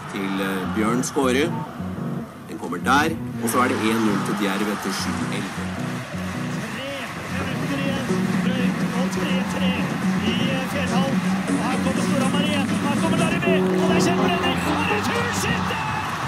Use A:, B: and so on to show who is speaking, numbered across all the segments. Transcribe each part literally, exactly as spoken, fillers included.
A: til Bjørn Skåre. Den kommer der, og så er det en null til Djerv etter sju elleve.
B: tre tre i Fjellhall. Her kommer Storhamar igjen. Her kommer Larry med, og der kjemper Henrik. Og returskytter!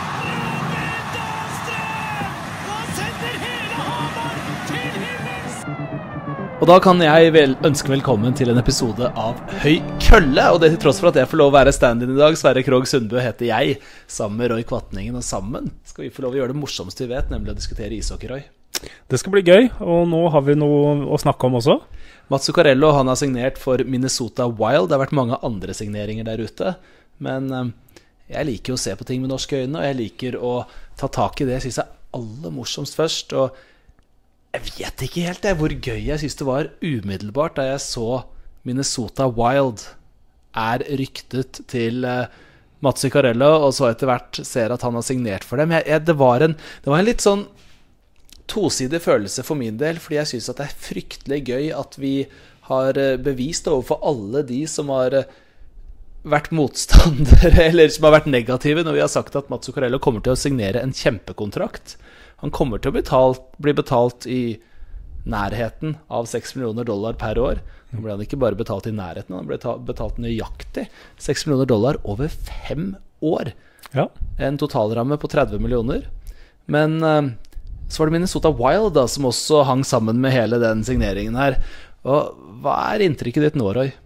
B: Robin Dahlstrøm! Og sender hele Hamar til himmels!
C: Og da kan jeg vel ønske velkommen til en episode av Høy Kølle. Og det til tross for at jeg får lov å være stand-in i dag. Sverre Krogh Sundbø heter jeg, sammen med Roy Kvatningen. Og sammen skal vi få lov å gjøre det morsomste vi vet, nemlig å diskutere ishockey, Roy.
D: Det skal bli gøy, og nå har vi noe å snakke om også.
C: Mats Zuccarello, han har signert for Minnesota Wild. Det har vært mange andre signeringer der ute, men jeg liker å se på ting med norske øyne, og jeg liker å ta tak i det jeg synes er aller morsomst først. Og jeg vet ikke helt det, hvor gøy jeg synes det var umiddelbart da jeg så Minnesota Wild er ryktet til Mats Zuccarello, og så etter hvert ser at han har signert for dem. Jeg, jeg, det, var en, det var en litt sånn tosidig følelse for min del, fordi jeg synes at det er fryktelig gøy at vi har bevist overfor alle de som har vært motstandere, eller som har vært negative når vi har sagt at Mats Zuccarello kommer til å signere en kjempekontrakt. Han kommer til å betalt, bli betalt i nærheten av seks millioner dollar per år. Nå ble han ikke bare betalt i nærheten, han ble betalt nøyaktig seks millioner dollar over fem år.
D: Ja.
C: En totalramme på tretti millioner. Men så var det Minnesota Wild da, som også hang sammen med hele den signeringen her. Og hva er inntrykket ditt nå, Roy?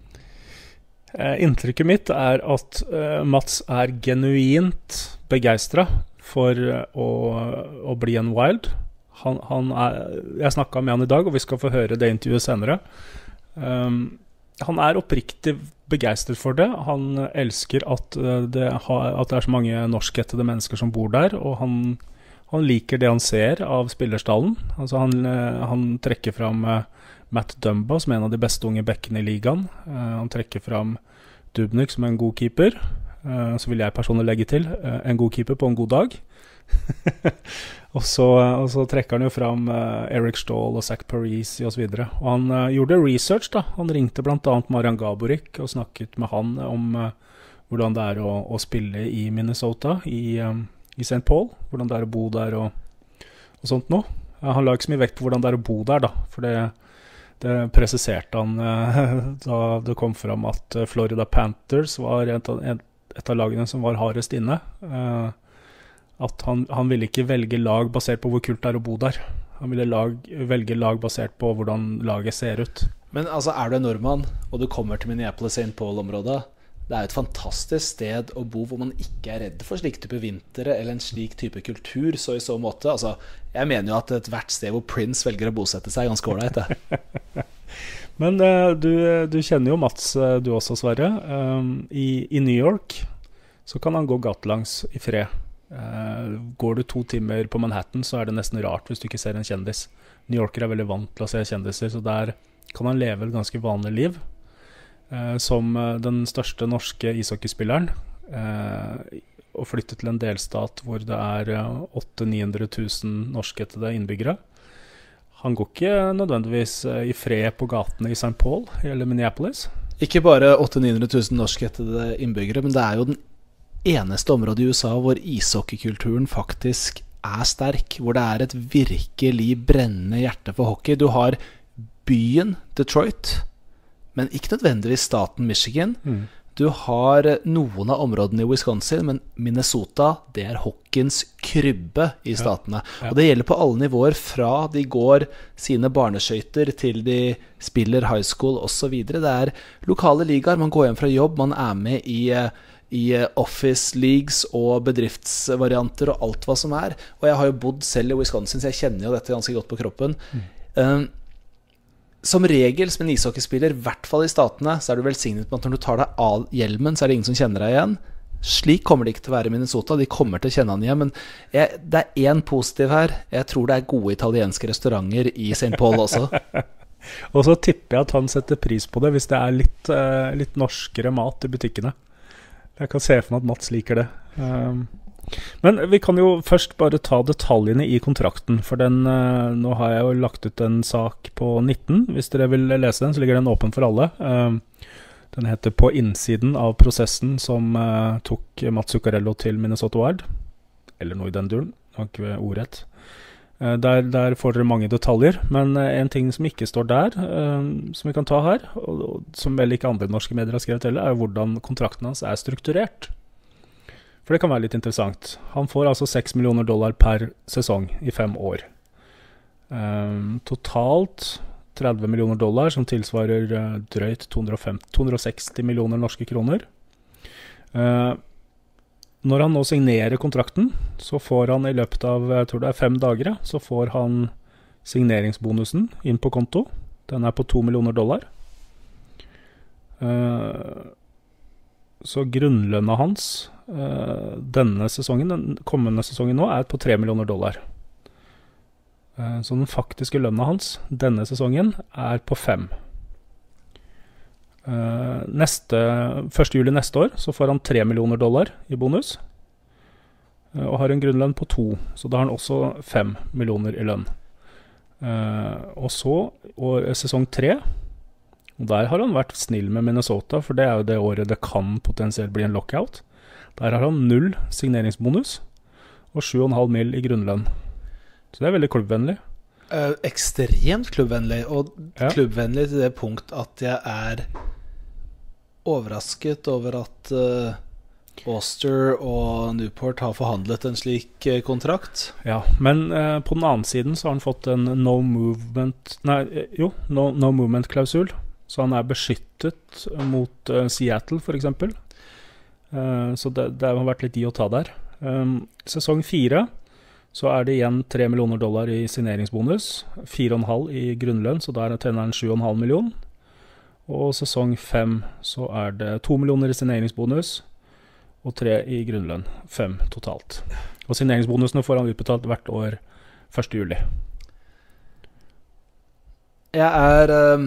D: Eh, inntrykket mitt er at eh, Mats er genuint begeistret for eh, å, å bli en Wild. Han, han er, jeg snakket med han i dag, og vi skal få høre det intervjuet senere. Um, han er oppriktig begeistret for det. Han elsker at det, har, at det er så mange norskættede mennesker som bor der, og han Han liker det han ser av spillerstallen. Altså han, han trekker fram Matt Dumba som en av de beste unge bekkene i ligaen. Han trekker fram Dubnyk som en god keeper. Så vil jeg personlig legge til en god keeper på en god dag. og, så, og så trekker han jo fram Eric Stahl og Zach Parisi og så videre. Og han gjorde research da. Han ringte blant annet Marian Gaborik og snakket med han om hvordan det er å, å spille i Minnesota i i Saint Paul, hvordan det er å bo der og, og sånt nå. Han la ikke så mye vekt på hvordan det er å bo der da, for det, det presiserte han eh, da det kom fram at Florida Panthers var et av, et av lagene som var hardest inne. Eh, at han, han ville ikke velge lag basert på hvor kult det er å bo der. Han ville lag, velge lag basert på hvordan laget ser ut.
C: Men altså, er du en nordmann, og du kommer til Minneapolis-Saint Paul-området, det er et fantastisk sted å bo hvor man ikke er redd for slik type vintere eller en slik type kultur, så i så måte, altså, jeg mener jo at et hvert sted hvor Prince velger å bosette seg er ganske ålreit, det.
D: Men uh, du, du kjenner jo Mats, du også, Sverre. Um, i, I New York så kan han gå gatelangs i fred. Uh, går du to timer på Manhattan, så er det nesten rart hvis du ikke ser en kjendis. New Yorker er veldig vant til å se kjendiser, så der kan han leve et ganske vanlig liv. Uh, som uh, den største norske ishockeyspilleren uh, og flytte til en delstat hvor det er uh, åtte til ni hundre tusen norskættede innbyggere. Han går ikke nødvendigvis uh, i fred på gatene i Saint Paul eller Minneapolis.
C: Ikke bare åtte til ni hundre tusen norskættede innbyggere, men det er jo den eneste området i U S A hvor ishockeykulturen faktisk er sterk, hvor det er et virkelig brennende hjerte for hockey. Du har byen Detroit, men ikke nødvendigvis staten Michigan. Mm. Du har noen av områdene i Wisconsin, men Minnesota, det er hockeyens krybbe i statene. Ja, ja. Og det gjelder på alle nivåer, fra de går sine barneskøyter til de spiller high school og så videre. Det er lokale ligaer, man går hjem fra jobb, man er med i, i office leagues og bedriftsvarianter og alt hva som er. Og jeg har jo bodd selv i Wisconsin, så jeg kjenner jo dette ganske godt på kroppen. Mm. Um, Som regel som en ishockeyspiller, i hvert fall i statene, så er du velsignet med at når du tar deg av hjelmen, så er det ingen som kjenner deg igjen. Slik kommer det ikke til å være i Minnesota. De kommer til å kjenne han igjen. Men jeg, det er en positiv her. Jeg tror det er gode italienske restauranter i Saint Paul også.
D: Og så tipper jeg at han setter pris på det hvis det er litt, uh, litt norskere mat i butikkene. Jeg kan se for meg at Mats liker det. Um, Men vi kan jo først bare ta detaljene i kontrakten, for den, uh, nå har jeg jo lagt ut en sak på nitten. Hvis dere vil lese den, så ligger den åpen for alle. Uh, Den heter På innsiden av prosessen som uh, tok Mats Zuccarello til Minnesota Wild. Eller noe i den duren, jeg har ikke ordrett. Uh, der, der får dere mange detaljer, men uh, en ting som ikke står der, uh, som vi kan ta her, og, og som vel ikke andre norske medier har skrevet heller, er hvordan kontrakten hans er strukturert. For det kan være litt interessant. Han får altså seks millioner dollar per sesong i fem år. Uh, totalt tretti millioner dollar, som tilsvarer uh, drøyt to hundre og femti, to hundre og seksti millioner norske kroner. Uh, når han nå signerer kontrakten, så får han i løpet av, jeg tror det er fem dager, så får han signeringsbonusen inn på konto. Den er på to millioner dollar. Uh, så grunnlønna hans uh, denne sesongen, den kommende sesongen nå, er på tre millioner dollar. Så den faktiske lønna hans denne sesongen er på fem. Neste, første juli neste år så får han tre millioner dollar i bonus, og har en grunnlønn på to, så da har han også fem millioner i lønn. Og så, og sesong tre, og der har han vært snill med Minnesota, for det er jo det året det kan potensielt bli en lockout. Der har han null signeringsbonus, og sju komma fem mil i grunnlønn. Så det er veldig klubbvennlig.
C: Uh, ekstremt klubbvennlig, og ja. klubbvennlig til det punkt at jeg er overrasket over at uh, Auster og Newport har forhandlet en slik uh, kontrakt.
D: Ja, men uh, på den annen siden så har han fått en no movement, nei, jo, no, no movement klausul, så han er beskyttet mot uh, Seattle for eksempel. Uh, så det, det har vært litt i å ta der. Um, sesong fire så er det igjen tre millioner dollar i signeringsbonus, fire komma fem i grunnlønn, så der tjener han sju komma fem million. Og sesong fem så er det to millioner i signeringsbonus, og tre i grunnlønn, fem totalt. Og signeringsbonusene får han utbetalt hvert år første juli.
C: Jeg er um,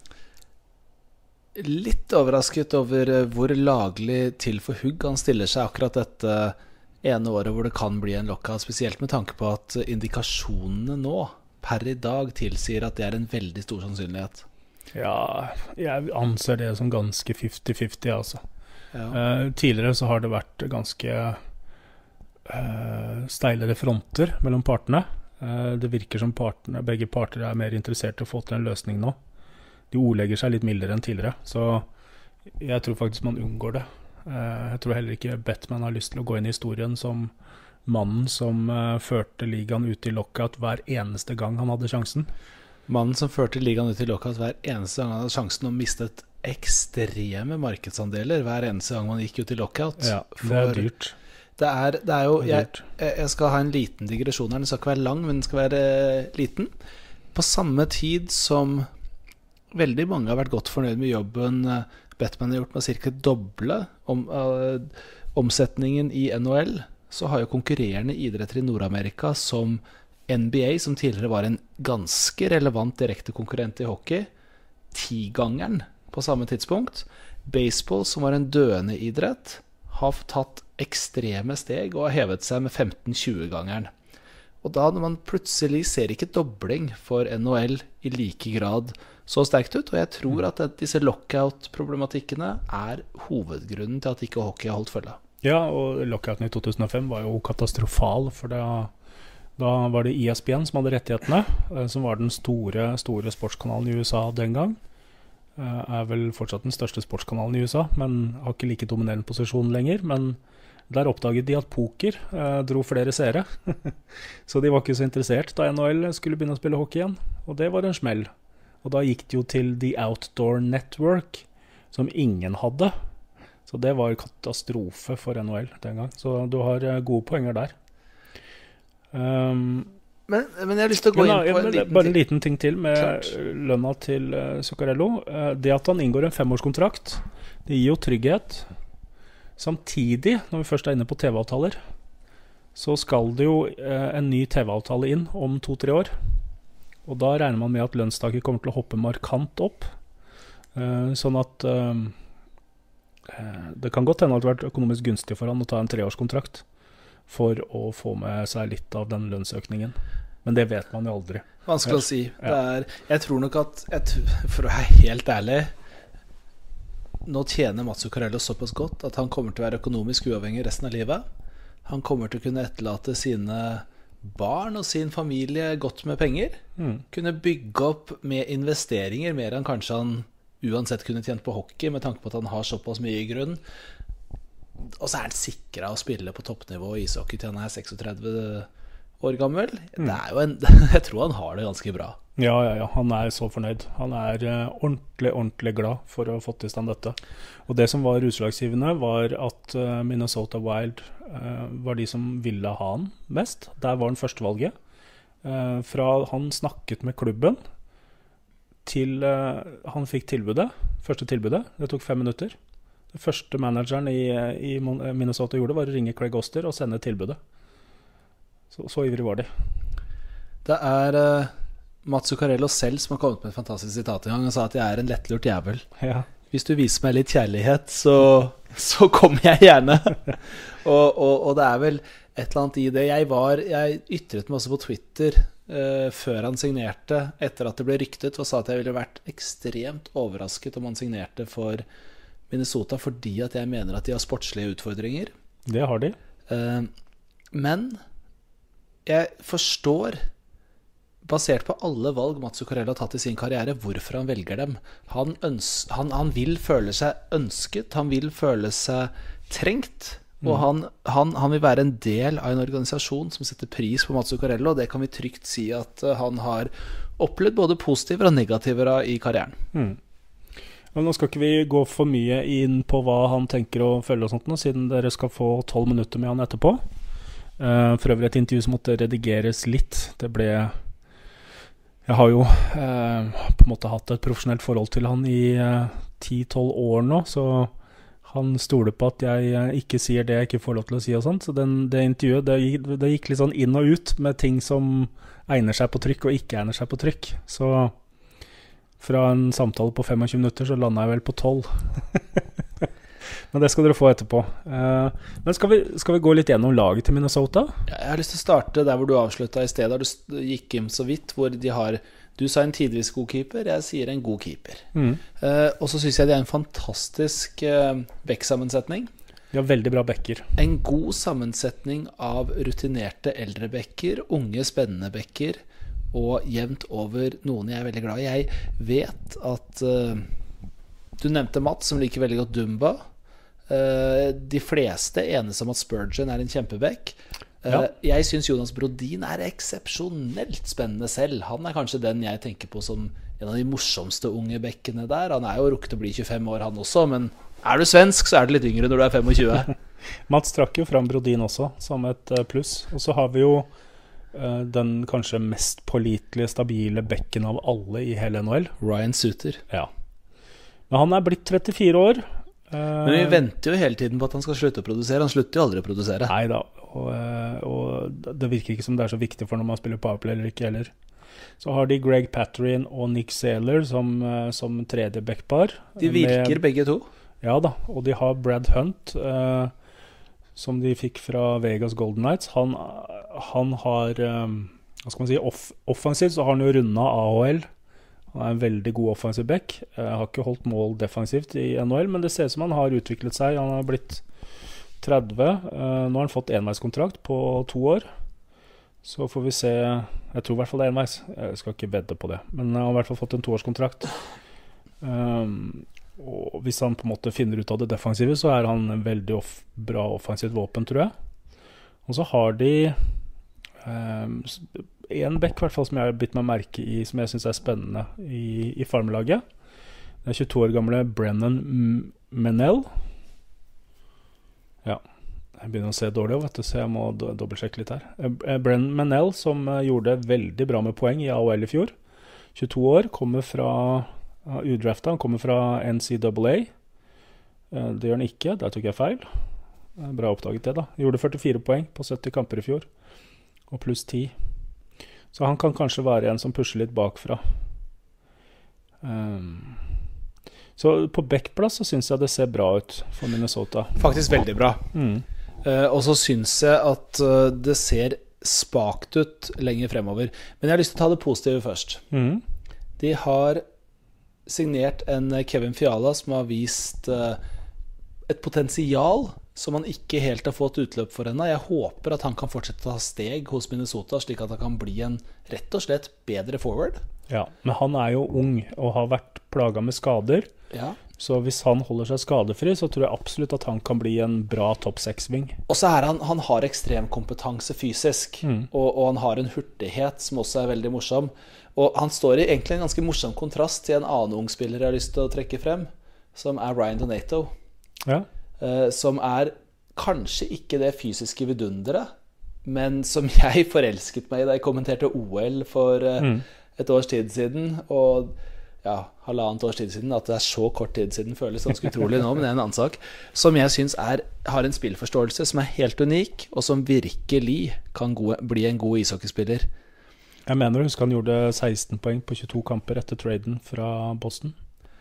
C: litt overrasket over hvor laglig til for hugg han stiller seg akkurat dette ene året hvor det kan bli en lockout, spesielt med tanke på at indikasjonene nå, per i dag, tilsier at det er en veldig stor sannsynlighet.
D: Ja, jeg anser det som ganske femti femti, altså.
C: Ja.
D: Uh, tidligere så har det vært ganske uh, steilere fronter mellom partene. Uh, det virker som partene, begge parter er mer interessert i å få til en løsning nå. De ordlegger seg litt mildere enn tidligere, så jeg tror faktisk man unngår det. Uh, jeg tror heller ikke Batman har lyst til å gå inn i historien som mannen som uh, førte ligaen ut i lockout hver eneste gang han hadde sjansen.
C: Mannen som førte ligaen ut i lockout hver eneste gang han hadde sjansen og mistet ekstreme markedsandeler hver eneste gang man gikk ut i lockout.
D: Ja, det er dyrt.
C: Det er, det er jo,
D: det er dyrt.
C: Jeg, jeg skal ha en liten digresjon her, den skal ikke være lang, men den skal være liten. På samme tid som veldig mange har vært godt fornøyd med jobben Batman har gjort med cirka doble om, uh, omsetningen i N H L, så har jo konkurrerende idretter i Nord-Amerika som N B A, som tidligere var en ganske relevant direkte konkurrent i hockey, tigangeren på samme tidspunkt. Baseball, som var en døende idrett, har tatt ekstreme steg og har hevet seg med femten til tjue-gangeren. Og da når man plutselig ser ikke dobling for N H L i like grad så sterkt ut, og jeg tror at disse lockout-problematikkene er hovedgrunnen til at ikke hockey har holdt følge.
D: Ja, og lockouten i to tusen og fem var jo katastrofal, for da, da var det E S P N som hadde rettighetene, som var den store, store sportskanalen i U S A den gang. Er vel fortsatt den største sportskanalen i U S A, men har ikke like dominerende posisjon lenger, men der oppdaget de at poker eh, dro flere seere. Så de var ikke så interessert da N H L skulle begynne å spille hockey igjen, og det var en smell. Og da gikk det jo til The Outdoor Network, som ingen hadde. Så det var katastrofe for N H L den gang. Så du har gode poenger der. Um,
C: men, men jeg har lyst til å gå
D: men,
C: inn på en
D: liten Bare en liten ting til med Klart. lønna til uh, Zuccarello. Uh, det at han inngår en femårskontrakt, det gir jo trygghet. Samtidig, når vi først er inne på T V-avtaler, så skal det jo uh, en ny T V-avtale inn om to-tre år. Og da regner man med at lønnstaket kommer til å hoppe markant opp. Uh, sånn at uh, det kan godt hende at det har vært økonomisk gunstig for han å ta en treårskontrakt for å få med seg litt av den lønnsøkningen. Men det vet man jo aldri.
C: Vanskelig å si. Det er, jeg tror nok at, jeg, for å være helt ærlig, nå tjener Mats Zuccarello såpass godt at han kommer til å være økonomisk uavhengig resten av livet. Han kommer til å kunne etterlate sine barn og sin familie godt med penger. Mm. Kunne bygge opp med investeringer mer enn kanskje han uansett kunne tjent på hockey, med tanke på at han har såpass mye i grunnen. Og så er han sikret å spille på toppnivå i ishockey til han er seksogtredve år gammel. Mm. Det er jo en, jeg tror han har det ganske bra.
D: Ja, ja, ja, han er så fornøyd. Han er uh, ordentlig, ordentlig glad for å ha fått i stand dette. Og det som var utslagsgivende var at uh, Minnesota Wild uh, var de som ville ha han mest. Der var han førstevalget. Uh, fra han snakket med klubben til uh, han fikk tilbudet, første tilbudet. Det tok fem minutter. Det første manageren i, i Minnesota gjorde var å ringe Craig Oster og sende tilbudet. Så, så ivrig var de.
C: Det er... Uh Mats Zuccarello selv som har kommet med et fantastisk sitat en gang. Han sa at jeg er en lettlurt jævel.
D: Ja.
C: Hvis du viser meg litt kjærlighet, så, så kommer jeg gjerne. og, og, og det er vel et eller annet i det. Jeg, var, jeg ytret meg også på Twitter uh, før han signerte, etter at det ble ryktet, og sa at jeg ville vært ekstremt overrasket om han signerte for Minnesota, fordi at jeg mener at de har sportslige utfordringer.
D: Det har de.
C: Uh, men jeg forstår, basert på alle valg Mats Zuccarello har tatt i sin karriere, hvorfor han velger dem. Han, øns, han, han vil føle seg ønsket, han vil føle seg trengt, og mm. han, han, han vil være en del av en organisasjon som setter pris på Mats Zuccarello, og det kan vi trygt si at han har opplevd både positiver og negativer i karrieren.
D: Mm. Men nå skal ikke vi gå for mye inn på hva han tenker å følge og sånt nå, siden dere skal få tolv minutter med han etterpå. Uh, for øvrig et intervju som måtte redigeres litt. Det ble... Jeg har jo eh, på en måte hatt et profesjonelt forhold til han i ti tolv eh, år nå, så han stoler på at jeg eh, ikke sier det jeg ikke får lov til å si og sånt. Så den, det intervjuet, det, det gikk litt sånn inn og ut med ting som egner seg på trykk og ikke egner seg på trykk. Så fra en samtale på tjuefem minutter så landet jeg vel på tolv. Men det skal dere få etterpå. Uh, men skal vi, skal vi gå litt gjennom laget til Minnesota?
C: Ja, jeg har lyst til å starte der hvor du avsluttet i stedet, der du gikk inn så vidt, hvor de har, du sa en tidvis god keeper, jeg sier en god keeper. Mm. Uh, og så synes jeg det er en fantastisk uh, bekksammensetning.
D: Ja, veldig bra bekker.
C: En god sammensetning av rutinerte eldre bekker, unge spennende bekker, og jevnt over noen jeg er veldig glad i. Jeg vet at uh, du nevnte Mats, som liker veldig godt Dumba. Uh, de fleste enes om at Spurgeon er en kjempebekk. uh, ja. Jeg synes Jonas Brodin er eksepsjonelt spennende selv. Han er kanskje den jeg tenker på som en av de morsomste unge bekkene der. Han er jo rukket å bli tjuefem år han også, men er du svensk så er du litt yngre når du er tjuefem.
D: Mats trakk jo fram Brodin også som et uh, pluss. Og så har vi jo uh, den kanskje mest pålitelige, stabile bekken av alle i hele N H L,
C: Ryan Suter.
D: Ja. Men han er blitt trettifire år.
C: Men vi venter jo hele tiden på at han skal slutte å produsere. Han slutter jo aldri å produsere.
D: Neida, og, og det virker ikke som det er så viktig for når man spiller powerplay eller ikke heller. Så har de Greg Patterin og Nick Saylor som, som tredje backpar.
C: De virker med, begge to.
D: Ja da, og de har Brad Hunt, eh, som de fikk fra Vegas Golden Knights. Han, han har, eh, hva skal man si, off, offensivt så har han jo rundet A H L. Han er en veldig god offensiv back. Jeg har ikke holdt mål defensivt i N H L, men det ser ut som han har utviklet seg. Han har blitt tretti. Nå har han fått enveiskontrakt på to år. Så får vi se. Jeg tror i hvert fall det er enveis. Jeg skal ikke vedde på det. Men han har i hvert fall fått en toårskontrakt. Um, og hvis han på en måte finner ut av det defensive, så er han en veldig off- bra offensivt våpen, tror jeg. Og så har de um, en bekk i hvert fall som jeg har bitt meg merke i, som jeg synes er spennende i, i farmlaget. Det er tjueto år gamle Brennan Menell. Ja, jeg begynner å se dårlig, vet du, så jeg må do- dobbeltsjekke litt her. Brennan Menell, som gjorde veldig bra med poeng i A H L i fjor. tjueto år, kommer fra uh, udrafta, han kommer fra N C A A. Uh, det gjør han ikke, der tok jeg feil. Uh, bra oppdaget det da. Gjorde førtifire poeng på sytti kamper i fjor, og pluss ti. Så han kan kanskje være en som pusher litt bakfra. Um, så på backplass så synes jeg det ser bra ut for Minnesota.
C: Faktisk veldig bra. Mm. Uh, og så synes jeg at uh, det ser spakt ut lenger fremover. Men jeg har lyst til å ta det positive først. Mm. De har signert en Kevin Fiala som har vist uh, et potensial som han ikke helt har fått utløp for ennå. Jeg håper at han kan fortsette å ta steg hos Minnesota, slik at han kan bli en rett og slett bedre forward.
D: Ja, men han er jo ung og har vært plaget med skader.
C: Ja.
D: Så hvis han holder seg skadefri, så tror jeg absolutt at han kan bli en bra topp seks-ving.
C: Og så er han, han har ekstrem kompetanse fysisk, mm. og, og han har en hurtighet som også er veldig morsom. Og han står i egentlig en ganske morsom kontrast til en annen ung spiller jeg har lyst til å trekke frem, som er Ryan Donato.
D: Ja.
C: Uh, som er kanskje ikke det fysiske vidunderet, men som jeg forelsket meg i da jeg kommenterte O L for uh, mm. et års tid siden, og ja, halvannet års tid siden, at det er så kort tid siden føles ganske utrolig nå, men det er en annen sak, som jeg synes er, har en spillforståelse som er helt unik, og som virkelig kan gode, bli en god ishockeyspiller.
D: Jeg mener, husk han gjorde seksten poeng på tjueto kamper etter traden fra Boston.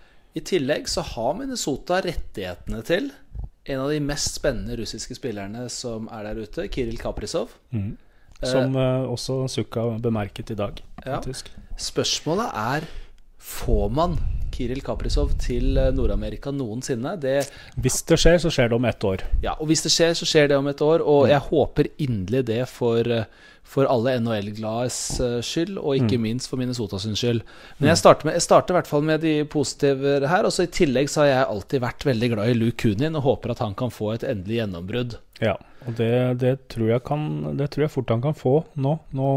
C: I tillegg så har Minnesota rettighetene til en av de mest spennende russiske spillerne som er der ute, Kirill Kaprizov.
D: Mm. Som uh, også Sukka bemerket i dag, faktisk.
C: Ja. Spørsmålet er, får man Kirill Kaprizov til Nord-Amerika noensinne? Det,
D: hvis det skjer, så skjer det om ett år.
C: Ja, og hvis det skjer, så skjer det om et år, og jeg håper inderlig det for, for alle N H L-glades skyld, og ikke mm. minst for Minnesotas skyld. Men jeg starter, med, jeg starter i hvert fall med de positive her, og så i tillegg så har jeg alltid vært veldig glad i Luke Kunin, og håper at han kan få et endelig gjennombrudd.
D: Ja, og det, det, tror jeg kan, det tror jeg fort han kan få nå. Nå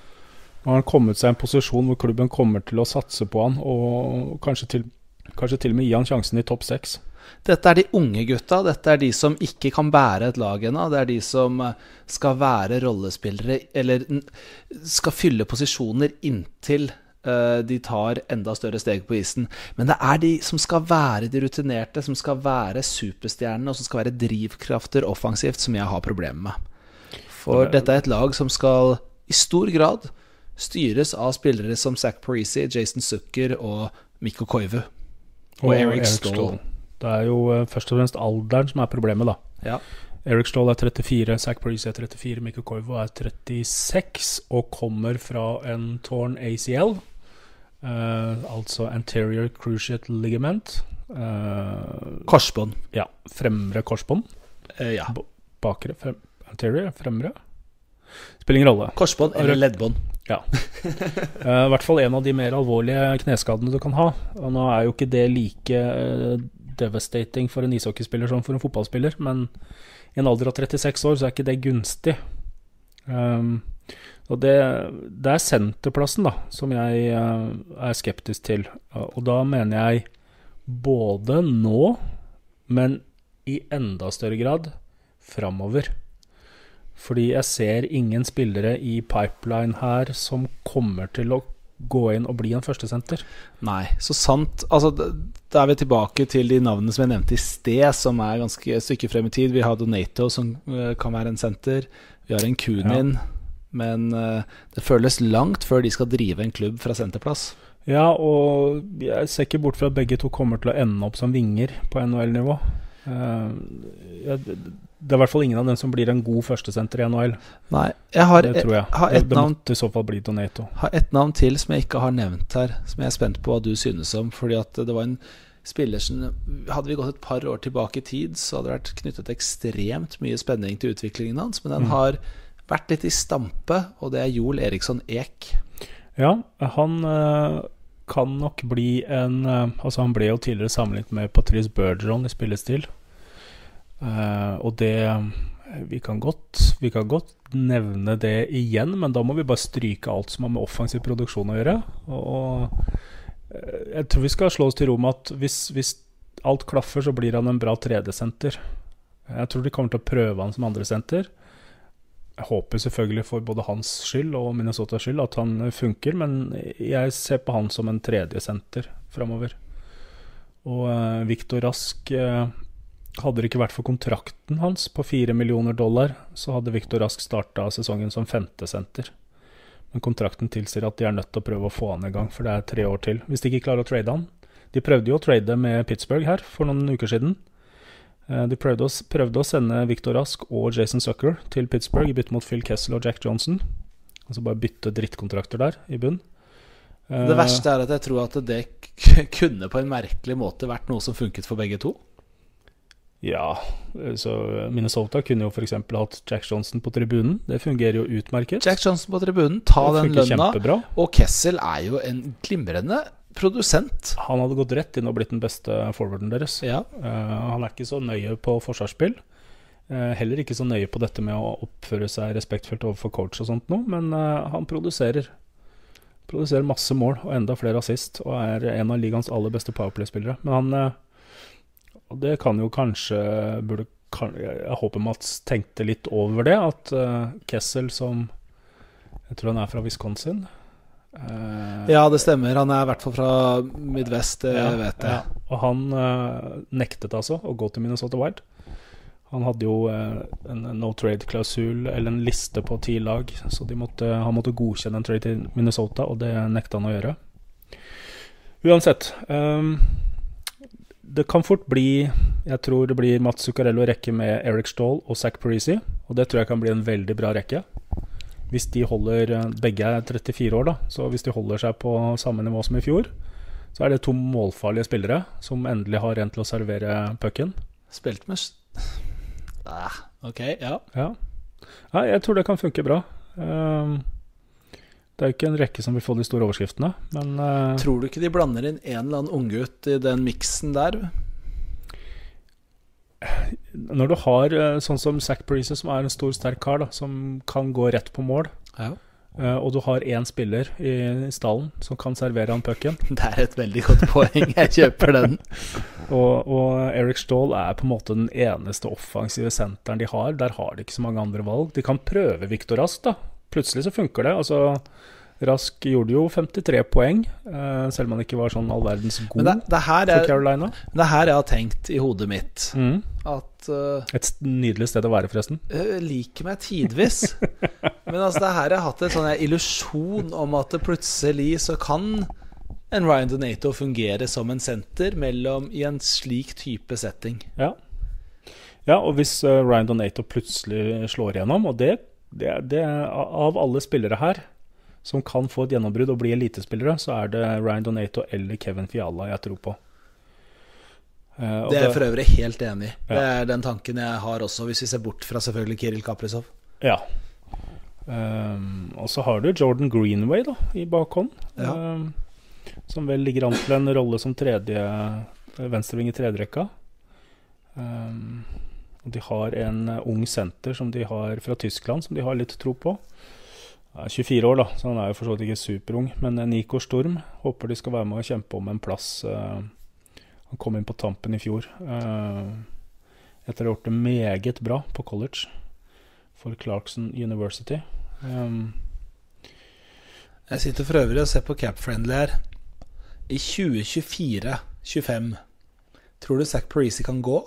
D: Nå har han kommet seg i en posisjon hvor klubben kommer til å satse på han, og kanskje til, kanskje til og med gi han sjansen i topp seks.
C: Dette er de unge gutta, dette er de som ikke kan bære et lag ennå, det er de som skal være rollespillere, eller skal fylle posisjoner inntil uh, de tar enda større steg på isen. Men det er de som skal være de rutinerte, som skal være superstjernene, og som skal være drivkrafter offensivt, som jeg har problemer med. For dette er et lag som skal i stor grad styres av spillere som Zach Parise, Jason Zucker og Mikko Koivu og, og Eric Staal.
D: Det er jo uh, først og fremst alderen som er problemet da.
C: Ja.
D: Eric Staal er trettifire, Zach Parise er trettifire, Mikko Koivu er trettiseks og kommer fra en torn A C L, uh, altså anterior cruciate ligament. Uh,
C: korsbånd.
D: Ja, fremre korsbånd.
C: Uh, ja.
D: Bakre, frem, anterior, fremre. Spiller ingen rolle.
C: Korsbånd eller leddbånd.
D: Ja. uh, I hvert fall en av de mer alvorlige kneskadene du kan ha. Og nå er jo ikke det like uh, devastating for en ishockeyspiller som for en fotballspiller, men i en alder av trettiseks år så er ikke det gunstig. Um, og det, det er senterplassen da, som jeg uh, er skeptisk til. Uh, og da mener jeg både nå, men i enda større grad fremover. Fordi jeg ser ingen spillere i pipeline her som kommer til å gå inn og bli en førstesenter.
C: Nei, så sant. Altså, da er vi tilbake til de navnene som jeg nevnte i sted, som er ganske stykke frem i tid. Vi har Donato, som uh, kan være en senter. Vi har en Kunin, ja. Men uh, det føles langt før de skal drive en klubb fra senterplass.
D: Ja, og jeg ser ikke bort fra at begge to kommer til å ende opp som vinger på N H L-nivå. Uh, jeg, det er i hvert fall ingen av dem som blir en god førstesenter i N H L.
C: Nei, jeg har,
D: det tror jeg.
C: har et
D: det, det
C: navn,
D: måtte i så fall bli Donato.
C: Har et navn til som jeg ikke har nevnt her, som jeg er spent på hva du synes om, fordi at det var en spiller som, hadde vi gått et par år tilbake i tid, så hadde det vært knyttet ekstremt mye spenning til utviklingen hans, men den mm. har vært litt i stampe, og det er Joel Eriksson Ek.
D: Ja, han uh, kan nok bli en, uh, altså han ble jo tidligere sammenlignet med Patrice Bergeron i spillestil, uh, og det vi kan godt vi kan godt nevne det igjen, men da må vi bare stryke alt som har med offensiv produksjon å gjøre, og jeg tror vi skal slå oss til ro med at hvis, hvis alt klaffer, så blir han en bra tredjesenter. Jeg tror de kommer til å prøve han som andre senter. Jeg håper selvfølgelig for både hans skyld og Minnesotas skyld at han funker, men jeg ser på han som en tredjesenter fremover. Og uh, Victor Rask, uh, hadde det ikke vært for kontrakten hans på fire millioner dollar, så hadde Victor Rask startet sesongen som femte senter. Men kontrakten tilsier at de er nødt til å prøve å få han i gang, for det er tre år til. Hvis de ikke klarer å trade han. De prøvde jo å trade med Pittsburgh her for noen uker siden. De prøvde å, prøvde å sende Victor Rask og Jason Zucker til Pittsburgh i bytte mot Phil Kessel og Jack Johnson. Altså bare bytte drittkontrakter der i bunn.
C: Det verste er at jeg tror at det k- kunne på en merkelig måte vært noe som funket for begge to.
D: Ja, så Minnesota kunne jo for eksempel hatt Jack Johnson på tribunen. Det fungerer jo utmerket.
C: Jack Johnson på tribunen, ta
D: Det
C: den
D: funker
C: lønna.
D: kjempebra.
C: Og Kessel er jo en glimrende produsent.
D: Han hadde gått rett inn og blitt den beste forwarden deres.
C: Ja.
D: Eh, han er ikke så nøye på forsvarsspill. Eh, heller ikke så nøye på dette med å oppføre seg respektfullt overfor coach og sånt noe, men eh, han produserer. Produserer masse mål og enda flere assist, og er en av ligaens aller beste powerplay-spillere. Men han, eh, og det kan jo kanskje, burde, kan, jeg håper Mats tenkte litt over det, at eh, Kessel som, jeg tror han er fra Wisconsin. Eh,
C: Ja, det stemmer. Han er i hvert fall fra Midwest, det
D: ja,
C: vet jeg.
D: ja. Og han eh, nektet altså å gå til Minnesota Wild. Han hadde jo eh, en no trade-klausul, eller en liste på ti lag, så de måtte, han måtte godkjenne en trade til Minnesota, og det nekta han å gjøre. Uansett, um, det kan fort bli, jeg tror det blir Mats Zuccarello rekke med Eric Stahl og Zach Parise, og det tror jeg kan bli en veldig bra rekke. Hvis de holder, begge er trettifire år da, så hvis de holder seg på samme nivå som i fjor, så er det to målfarlige spillere som endelig har en til å servere pucken.
C: Spilt med ah, ok, ja.
D: Ja. ja, jeg tror det kan funke bra. Um, det er jo ikke en rekke som vil få de store overskriftene, men uh,
C: Tror du ikke de blander inn en eller annen unggutt i den miksen der?
D: når du har uh, sånn som Zach Parise, som er en stor, sterk kar, da, som kan gå rett på mål,
C: Ja.
D: uh, og du har en spiller i, i stallen som kan servere han pucken,
C: Det er et veldig godt poeng. Jeg kjøper den.
D: og, og Eric Stahl er på en måte den eneste offensive senteren de har. Der har de ikke så mange andre valg. De kan prøve Victor Rask, da. Plutselig så funker det. Altså, Rask gjorde jo femtitre poeng, uh, selv om han ikke var sånn all verdens god
C: Men det, det, her
D: for
C: er,
D: Carolina.
C: det er her jeg har tenkt i hodet mitt
D: Mm.
C: at uh,
D: Et st- nydelig sted å være, forresten.
C: jeg liker meg tidvis. Men altså, det er her jeg har hatt en sånn her illusjon om at det plutselig så kan en Ryan Donato fungere som en senter mellom i en slik type setting.
D: Ja, ja og hvis uh, Ryan Donato plutselig slår igjennom, og det, det, det er av alle spillere her som kan få et gjennombrudd og bli elitespillere, så er det Ryan Donato eller Kevin Fiala jeg tror på. Uh, og
C: Det er jeg for øvrig helt enig i. Det
D: Ja.
C: er den tanken jeg har også, hvis vi ser bort fra selvfølgelig Kirill Kaprizov.
D: Ja. Um, og så har du Jordan Greenway da, i bakhånd,
C: Ja.
D: um, som vel ligger an til en rolle som tredje, venstreving i tredje rekka. Um, og de har en uh, ung senter som de har fra Tyskland, som de har litt tro på. Han er tjuefire år da, så han er jo for så vidt ikke superung, men uh, Nico Storm håper de skal være med å kjempe om en plass. Uh, han kom inn på tampen i fjor, uh, etter å ha gjort det meget bra på college for Clarkson University. Um,
C: Jeg sitter for øvrig og ser på Cap-Friendly her. I tjue tjuefire tjuefem, tror du Zach Parise kan gå?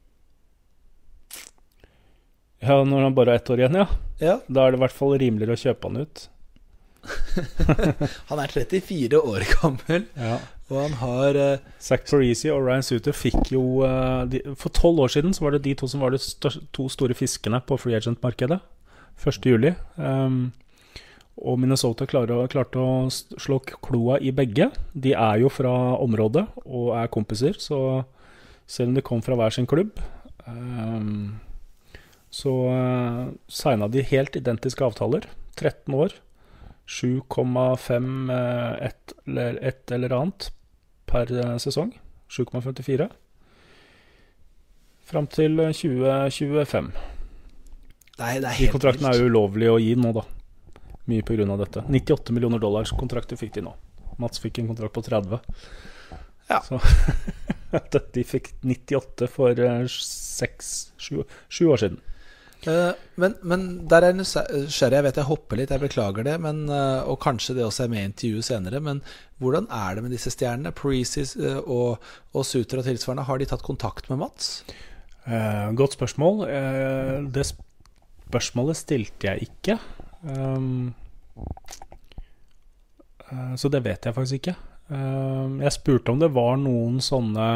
D: ja, når han bare er ett år igjen, ja.
C: Ja.
D: Da er det i hvert fall rimeligere å kjøpe han ut.
C: Han er trettifire år gammel,
D: Ja.
C: og han har uh,
D: Zach Parise og Ryan Suter fikk jo uh, de, for tolv år siden så var det de to som var de stør, to store fiskene på free agent-markedet. første juli. Um, og Minnesota klarer, klarte å slå kloa i begge. De er jo fra området og er kompiser, så selv om de kom fra hver sin klubb, um, så uh, signet de helt identiske avtaler. tretten år. sju komma fem ett eller, et eller annet per sesong. sju komma femtifire. Fram til tjue tjuefem.
C: Nei, det er
D: De
C: helt
D: kontraktene er
C: vilt.
D: jo ulovlig å gi nå, da. Mye på grunn av dette. nittiåtte millioner dollars kontrakter fikk de nå. Mats fikk en kontrakt på tretti.
C: Ja.
D: Så de fikk nittiåtte for seks sju år siden.
C: Uh, men, men der er nysgjerrig. Jeg vet jeg hopper litt, jeg beklager det, men, uh, og kanskje det også er med i intervju senere, men hvordan er det med disse stjernene? Parise uh, og, og Suter og tilsvarende, har de tatt kontakt med Mats?
D: Eh, godt spørsmål. Eh, det spørsmålet stilte jeg ikke. Um, eh, så det vet jeg faktisk ikke. Eh, jeg spurte om det var noen sånne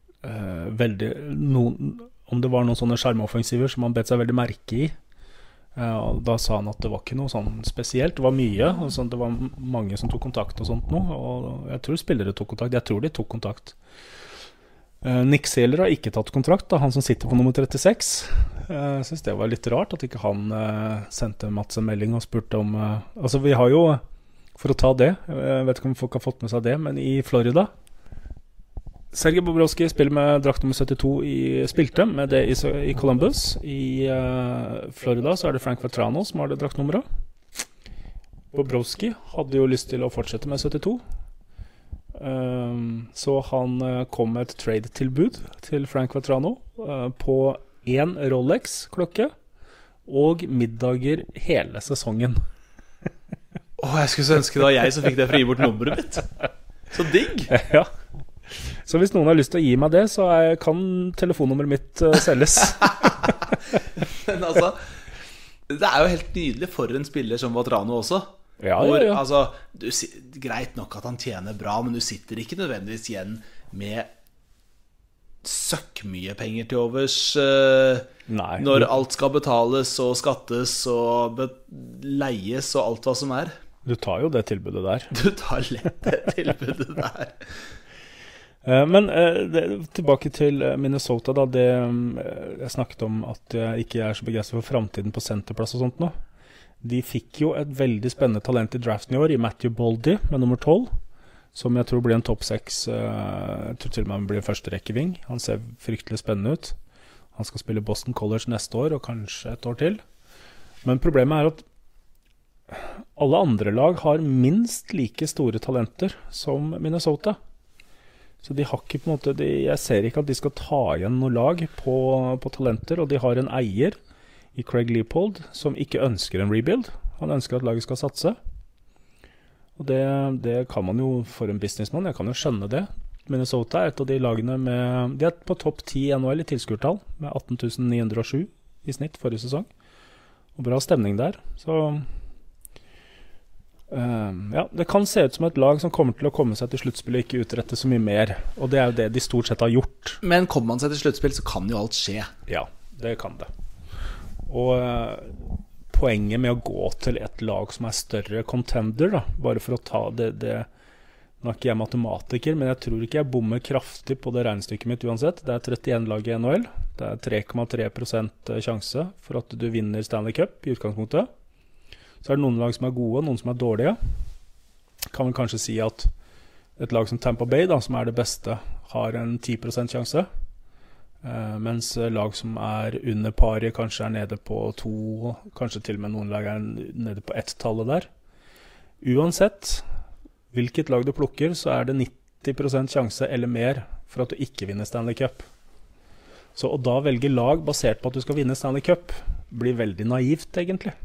D: eh, veldig noen, om det var noen sånne skjermoffensiver som man bet seg veldig merke i. Uh, og da sa han at det var ikke noe sånn spesielt. Det var mye, og sånn, det var mange som tok kontakt og sånt nå. Og jeg tror spillere tok kontakt. Jeg tror de tok kontakt. Uh, Nick Seeler har ikke tatt kontrakt, da, han som sitter på nummer trettiseks. Uh, jeg synes det var litt rart at ikke han uh, sendte Mats en melding og spurte om uh, altså vi har jo, for å ta det, jeg vet ikke om folk har fått med seg det, men i Florida Sergej Bobrovsky spiller med drakt nummer syttito i, spilte med det i, i Columbus. I uh, Florida så er det Frank Vatrano som har det draktnummeret. Bobrovsky hadde jo lyst til å fortsette med syttito. Um, så han uh, kom med et trade-tilbud til Frank Vatrano uh, på en Rolex-klokke og middager hele sesongen.
C: Åh, jeg skulle så ønske det var jeg som fikk det for å gi bort nummeret mitt. Så digg!
D: Ja. Så hvis noen har lyst til å gi meg det, så er, kan telefonnummeret mitt uh, selges.
C: Men altså, det er jo helt nydelig for en spiller som Vatrano også.
D: Ja,
C: Hvor,
D: ja, ja.
C: Altså, du, greit nok at han tjener bra, men du sitter ikke nødvendigvis igjen med søkk mye penger til overs uh,
D: Nei,
C: når
D: du,
C: alt skal betales og skattes og be- leies og alt hva som er.
D: du tar jo det tilbudet der.
C: Du tar lett det tilbudet der.
D: Men eh, det, tilbake til Minnesota da, det, eh, jeg snakket om at jeg ikke er så begeistret for fremtiden på senterplass og sånt nå. De fikk jo et veldig spennende talent i draften i år, i Matthew Boldy med nummer tolv, som jeg tror blir en topp seks, eh, jeg tror til og med han blir en første rekkeving. Han ser fryktelig spennende ut. Han skal spille Boston College neste år, og kanskje et år til. Men problemet er at alle andre lag har minst like store talenter som Minnesota. Så de har ikke på en måte de, jeg ser ikke at de skal ta igjen noe lag på, på talenter, og de har en eier i Craig Leopold som ikke ønsker en rebuild. Han ønsker at laget skal satse. Og det, det kan man jo for en businessmann, jeg kan jo skjønne det. Minnesota er et av de lagene med, de er på topp ti i N H L i tilskuertall, med atten tusen ni hundre og sju i snitt forrige sesong. Og bra stemning der, så... Uh, ja, det kan se ut som et lag som kommer til å komme seg til sluttspillet og ikke utrette så mye mer. Og det er jo det de stort sett har gjort.
C: Men kommer man seg til sluttspill, så kan jo alt skje.
D: Ja, det kan det. Og uh, poenget med å gå til et lag som er større contender da, bare for å ta det, det nå er ikke jeg matematiker, men jeg tror ikke jeg bommer kraftig på det regnestykket mitt uansett. Det er trettien lag i N H L. Det er tre komma tre prosent sjanse for at du vinner Stanley Cup i utgangspunktet. Så er det noen lag som er gode, og noen som er dårlige. Kan vel kanskje si at et lag som Tampa Bay, da, som er det beste, har en ti prosent sjanse. Eh, mens lag som er under paret kanskje er nede på to, kanskje til og med noen lag er nede på ett-tallet der. Uansett hvilket lag du plukker, så er det nitti prosent sjanse eller mer for at du ikke vinner Stanley Cup. Så å da velge lag basert på at du skal vinne Stanley Cup blir veldig naivt, egentlig.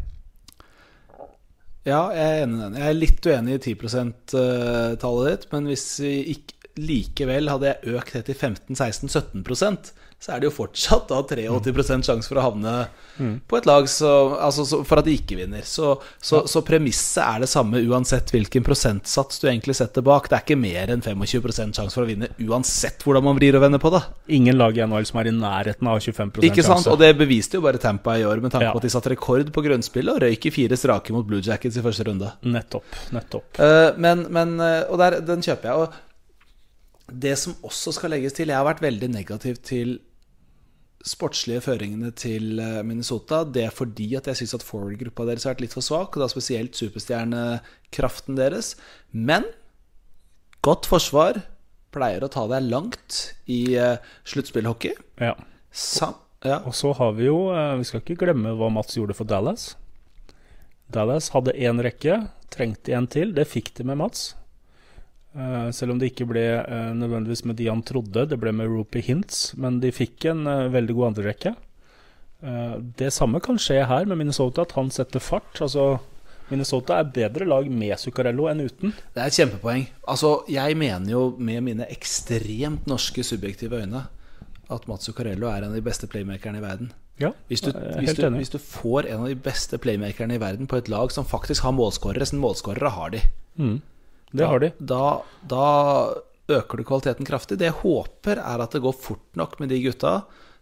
C: Ja, jeg er enig i den. Jeg er litt uenig i ti prosent-tallet ditt, men hvis vi ikke, likevel hadde jeg økt det til femten, seksten, sytten prosent, så er det jo fortsatt da åttitre prosent sjanse for å havne mm. på et lag så, altså, så, for at de ikke vinner. Så, så, ja. så premisset er det samme uansett hvilken prosentsats du egentlig setter bak. Det er ikke mer enn tjuefem prosent sjanse for å vinne uansett hvordan man vrir og vender på det.
D: Ingen lag i N H L som er i nærheten av tjuefem prosent
C: ikke sant?
D: sjanse.
C: Og det beviste jo bare Tampa i år med tanke
D: ja.
C: på at de satt rekord på grunnspillet og røyk i fire strake mot Blue Jackets i første runde.
D: Nettopp, nettopp.
C: Uh, men, men, og der, den kjøper jeg. Og det som også skal legges til, jeg har vært veldig negativ til sportslige føringene til Minnesota. Det er fordi at jeg synes at forward-gruppa deres har vært litt for svak, og da spesielt superstjernekraften deres. Men godt forsvar pleier å ta deg langt i uh, sluttspillhockey.
D: Ja.
C: Sam, ja.
D: Og så har vi jo, uh, vi skal ikke glemme hva Mats gjorde for Dallas. Dallas hadde en rekke, trengte en til, det fikk de med Mats. Uh, selv om det ikke ble uh, nødvendigvis med de han trodde, det ble med Rupee Hintz, men de fikk en uh, veldig god andre rekke. Uh, det samme kan skje her med Minnesota, at han setter fart. Altså, Minnesota er bedre lag med Zuccarello enn uten.
C: Det er et kjempepoeng. Altså, jeg mener jo med mine ekstremt norske subjektive øyne at Mats Zuccarello er en av de beste playmakerne i verden.
D: Ja,
C: hvis, du, hvis, du, hvis du får en av de beste playmakerne i verden på et lag som faktisk har målskårere, som målskårere har de.
D: Mm. Det har de.
C: Da, da øker du kvaliteten kraftig. Det jeg håper er at det går fort nok med de gutta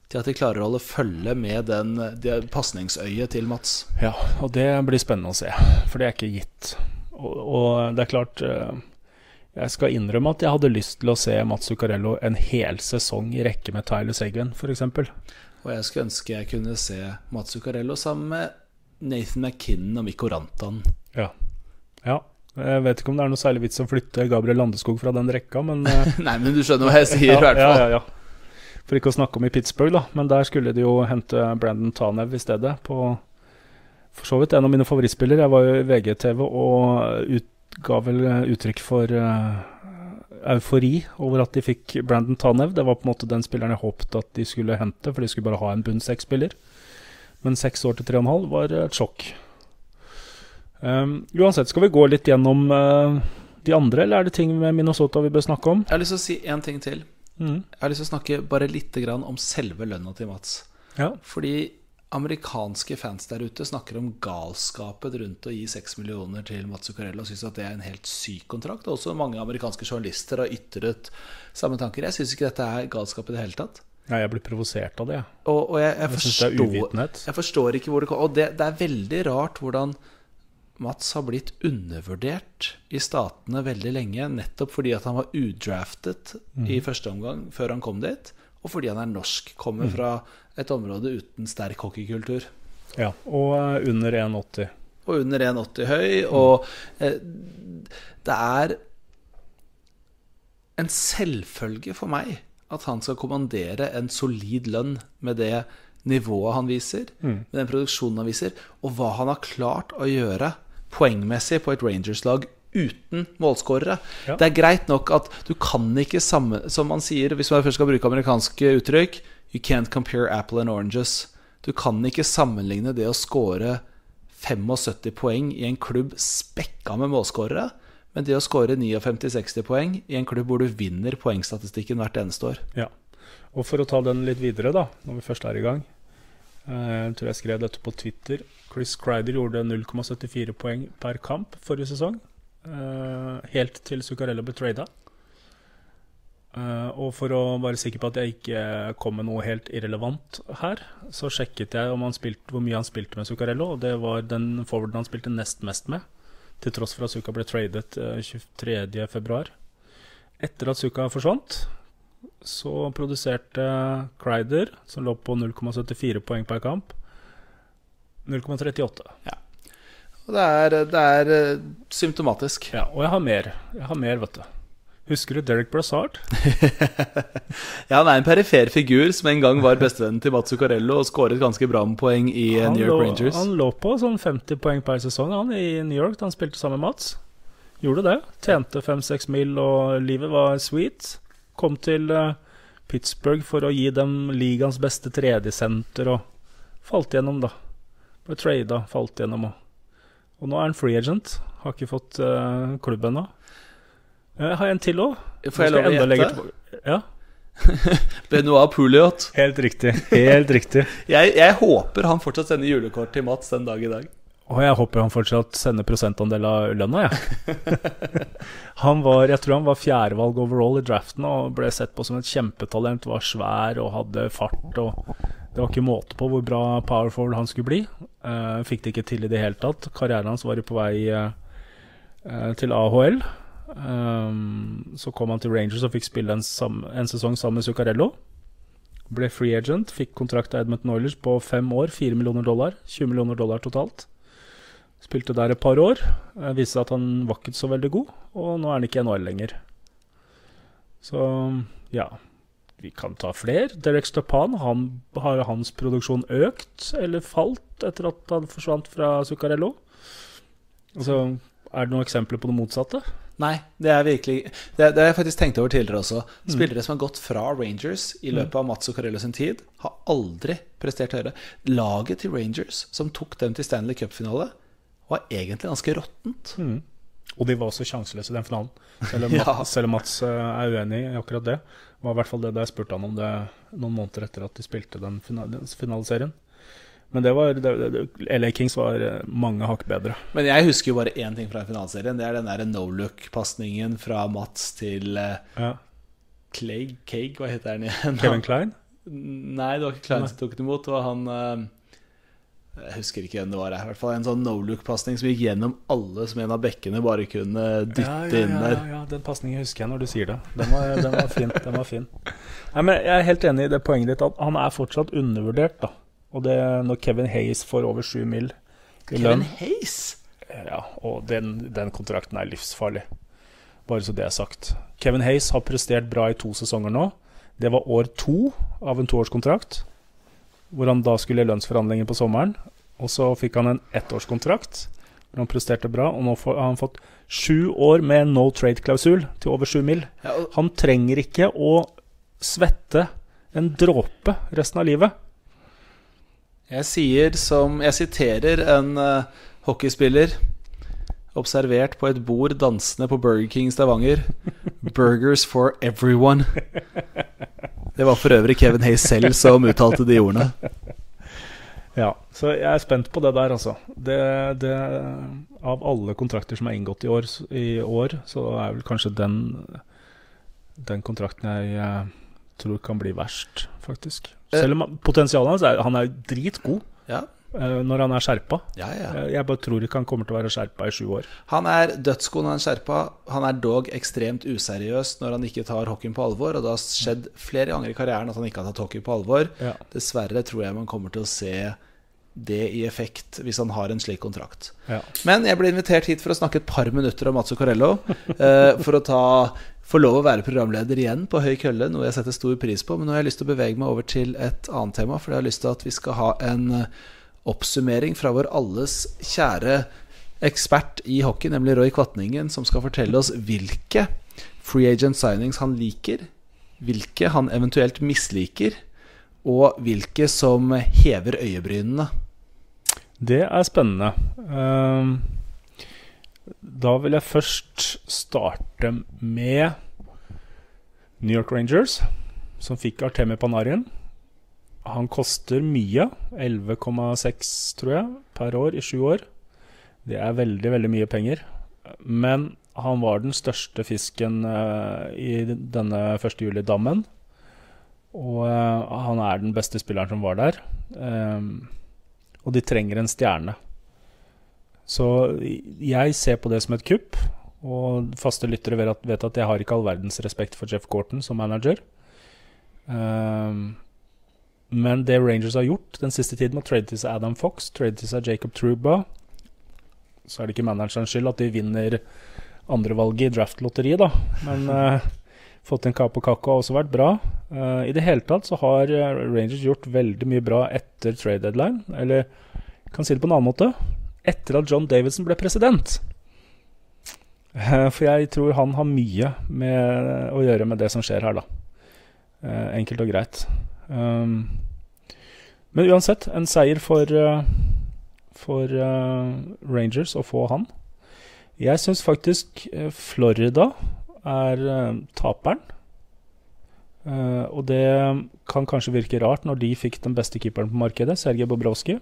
C: til at de klarer å holde følge med den, det pasningsøyet til Mats.
D: Ja, og det blir spennende å se, for det er ikke gitt. Og, og det er klart, jeg skal innrømme at jeg hadde lyst til å se Mats Zuccarello en hel sesong i rekke med Tyler Seguin, for eksempel.
C: Og jeg skulle ønske jeg kunne se Mats Zuccarello sammen med Nathan McKinnon og Mikko Rantanen.
D: Ja, ja. Jeg vet ikke om det er noe særlig vits å flytte Gabriel Landeskog fra den rekka, men
C: Nei, men du skjønner hva jeg sier,
D: ja,
C: i hvert fall.
D: Ja, ja, ja. For ikke å snakke om i Pittsburgh da, men der skulle de jo hente Brandon Tanev i stedet på, for så vidt en av mine favorittspillere. Jeg var jo i V G T V og ut, ga vel uttrykk for uh, eufori over at de fikk Brandon Tanev. Det var på en måte den spilleren jeg håpet at de skulle hente, for de skulle bare ha en bunn seks spiller. Men seks år til tre og en halv var et sjokk. Um, uansett, skal vi gå litt gjennom uh, de andre, eller er det ting med Minnesota vi bør snakke om?
C: Jeg har lyst til å si en ting til.
D: Mm.
C: Jeg har lyst til å snakke bare litt grann om selve lønna til Mats.
D: Ja.
C: Fordi amerikanske fans der ute snakker om galskapet rundt å gi seks millioner til Mats Zuccarello og synes at det er en helt syk kontrakt. Og også mange amerikanske journalister har ytret samme tanker. Jeg synes ikke dette er galskap i det hele tatt.
D: Nei, jeg blir provosert av det.
C: Og, og jeg, jeg,
D: jeg synes
C: forstår,
D: det er uvitenhet.
C: Jeg forstår ikke hvor det kommer. Og det, det er veldig rart hvordan Mats har blitt undervurdert i statene veldig lenge, nettopp fordi at han var udraftet mm. i første omgang før han kom dit, og fordi han er norsk, kommer mm. fra et område uten sterk hockeykultur.
D: Ja, og under en åtti.
C: Og under en åtti høy, mm. og eh, det er en selvfølge for meg at han skal kommandere en solid lønn med det nivået han viser, mm. med den produksjonen han viser, og hva han har klart å gjøre poengmessig på et Rangers-lag uten målskårere. Ja. Det er greit nok at du kan ikke sammen, som man sier, hvis man først skal bruke amerikanske uttrykk, you can't compare apple and oranges. Du kan ikke sammenligne det å skåre syttifem poeng i en klubb spekka med målskårere, men det å skåre femtini til seksti poeng i en klubb hvor du vinner poengstatistikken hvert eneste år.
D: Ja, og for å ta den litt videre da, når vi først er i gang, jeg tror jeg skrev dette på Twitter. Chris Kreider gjorde null komma syttifire poeng per kamp forrige sesong, helt til Zuccarello ble tradet. Og for å være sikker på at jeg ikke kom med noe helt irrelevant her, så sjekket jeg om han spilte, hvor mye han spilte med Zuccarello, og det var den forwarden han spilte nest mest med, til tross for at Zucca ble tradet tjuetredje februar. Etter at Zucca forsvant, så produserte Kreider, som lå på null komma syttifire poeng per kamp, null komma trettiåtte. Ja.
C: Og det er, det er symptomatisk.
D: Ja, og jeg har mer. Jeg har mer, vet du. Husker du Derek Brassard?
C: Ja, han er en perifer figur som en gang var bestevennen til Mats Zuccarello og skåret ganske bra med poeng i han New York lå, Rangers.
D: Han lå på sånn femti poeng per sesong han, i New York da han spilte sammen med Mats. Gjorde det. Tjente fem seks mil og livet var sweet. Kom til uh, Pittsburgh for å gi dem ligaens beste tredjesenter og falt gjennom da. Ble tradet, falt gjennom og, og nå er han free agent. Har ikke fått uh, klubben nå. Jeg har en til også.
C: Får jeg lov å gjette?
D: Ja.
C: Benoit Pouliot.
D: Helt riktig, helt riktig.
C: jeg, jeg håper han fortsatt sender julekort til Mats den dag i dag.
D: Og jeg håper han fortsatt sender prosentandel av lønna, ja. Han var, jeg tror han var fjerdevalg overall i draften og ble sett på som et kjempetalent, var svær og hadde fart, og det var ikke måte på hvor bra power forward han skulle bli. Uh, fikk det ikke til i det hele tatt. Karrieren hans var jo på vei uh, til A H L. Um, så kom han til Rangers og fikk spille en, sam en sesong sammen med Zuccarello. Ble free agent, fikk kontrakt av Edmonton Oilers på fem år, fire millioner dollar, tjue millioner dollar totalt. Spilte der et par år, viste seg at han var ikke så veldig god, og nå er han ikke i N H L lenger. Så ja, vi kan ta flere. Derek Stepan, han, har hans produksjon økt eller falt etter at han forsvant fra Zuccarello? Altså, er det noen eksempler på det motsatte?
C: Nei, det er virkelig Det, det har jeg faktisk tenkt over tidligere også. Spillere mm. som har gått fra Rangers i løpet av Mats Zuccarello sin tid, har aldri prestert høyere. Laget til Rangers, som tok dem til Stanley Cup-finale, var egentlig ganske råttent.
D: Mm. Og de var også sjanseløse i den finalen. Selv om, ja. Selv om Mats er uenig i akkurat det. Det var i hvert fall det da jeg spurte han om det noen måneder etter at de spilte den finaleserien. Men det var, det, det, L A Kings var mange hakk bedre.
C: Men jeg husker jo bare én ting fra finaleserien. Det er den der no-look-passningen fra Mats til uh,
D: ja.
C: Clay, Cage, hva heter han igjen?
D: Kevin Klein?
C: Nei, det var ikke Klein som tok den imot. Det var han uh, jeg husker ikke hvem det var. I hvert fall en sånn no-look-passning som gikk gjennom alle, som en av bekkene bare kunne dytte
D: ja, ja,
C: inn
D: ja,
C: der.
D: Ja, ja, den passningen husker jeg når du sier det. Den var, den var fin. Den var fin. Nei, men jeg er helt enig i det poenget ditt, at han er fortsatt undervurdert, da. Og det når Kevin Hayes får over sju mil i lønn.
C: Kevin Hayes?
D: Ja, og den, den kontrakten er livsfarlig. Bare så det er sagt. Kevin Hayes har prestert bra i to sesonger nå. Det var år to av en toårskontrakt, hvor han da skulle i lønnsforhandlinger på sommeren. Og så fikk han en ettårskontrakt, hvor han presterte bra, og nå får, har han fått sju år med no trade-klausul til over sju mil.
C: Ja, og...
D: Han trenger ikke å svette en dråpe resten av livet.
C: Jeg sier som, jeg siterer en uh, hockeyspiller observert på et bord dansende på Burger King Stavanger. Burgers for everyone. Det var for øvrig Kevin Hayes selv som uttalte de ordene.
D: Ja, så jeg er spent på det der, altså. Det, det, av alle kontrakter som er inngått i år, i år så er vel kanskje den, den kontrakten jeg, jeg tror kan bli verst, faktisk. Selv om potensialet hans er, han er dritgod. Ja. Når han er skjerpa.
C: Ja, ja.
D: Jeg bare tror ikke han kommer til å være skjerpa i sju år.
C: Han er dødsgod når han er skjerpa. Han er dog ekstremt useriøs når han ikke tar hockeyen på alvor. Og det har skjedd flere ganger i karrieren at han ikke har tatt hockey på alvor. Ja. Dessverre tror jeg man kommer til å se det i effekt hvis han har en slik kontrakt. Ja. Men jeg ble invitert hit for å snakke et par minutter om Mats Zuccarello. uh, For å ta få lov å være programleder igjen på høy kølle, noe jeg setter stor pris på. Men nå har jeg lyst til å bevege meg over til et annet tema, for jeg har lyst til at vi skal ha en oppsummering fra vår alles kjære ekspert i hockey, nemlig Roy Kvatningen, som skal fortelle oss hvilke free agent signings han liker, hvilke han eventuelt misliker, og hvilke som hever øyebrynene.
D: Det er spennende. Da vil jeg først starte med New York Rangers, som fikk Artemi Panarin. Han koster mye, elleve komma seks tror jeg, per år i sju år. Det er veldig, veldig mye penger. Men han var den største fisken uh, i denne første juli-dammen. Og uh, han er den beste spilleren som var der. Um, og de trenger en stjerne. Så jeg ser på det som et kupp. Og faste lyttere vet at, vet at jeg har ikke all verdens respekt for Jeff Gorton som manager. Um, Men det Rangers har gjort den siste tiden, med å trade til seg Adam Fox, trade til seg Jacob Trouba, så er det ikke managerens skyld at de vinner andre valget i draft-lotteriet, da. Men uh, fått en Capo Kakko har også vært bra. Uh, I det hele tatt så har Rangers gjort veldig mye bra etter trade deadline, eller jeg kan si det på en annen måte, etter at John Davidson ble president. Uh, for jeg tror han har mye med å gjøre med det som skjer her, da. Uh, enkelt og greit. Um, men uansett, en seier for, uh, for uh, Rangers å få han. Jeg synes faktisk uh, Florida er uh, taperen. Uh, og det kan kanskje virke rart når de fikk den beste keeperen på markedet, Sergej Bobrovsky.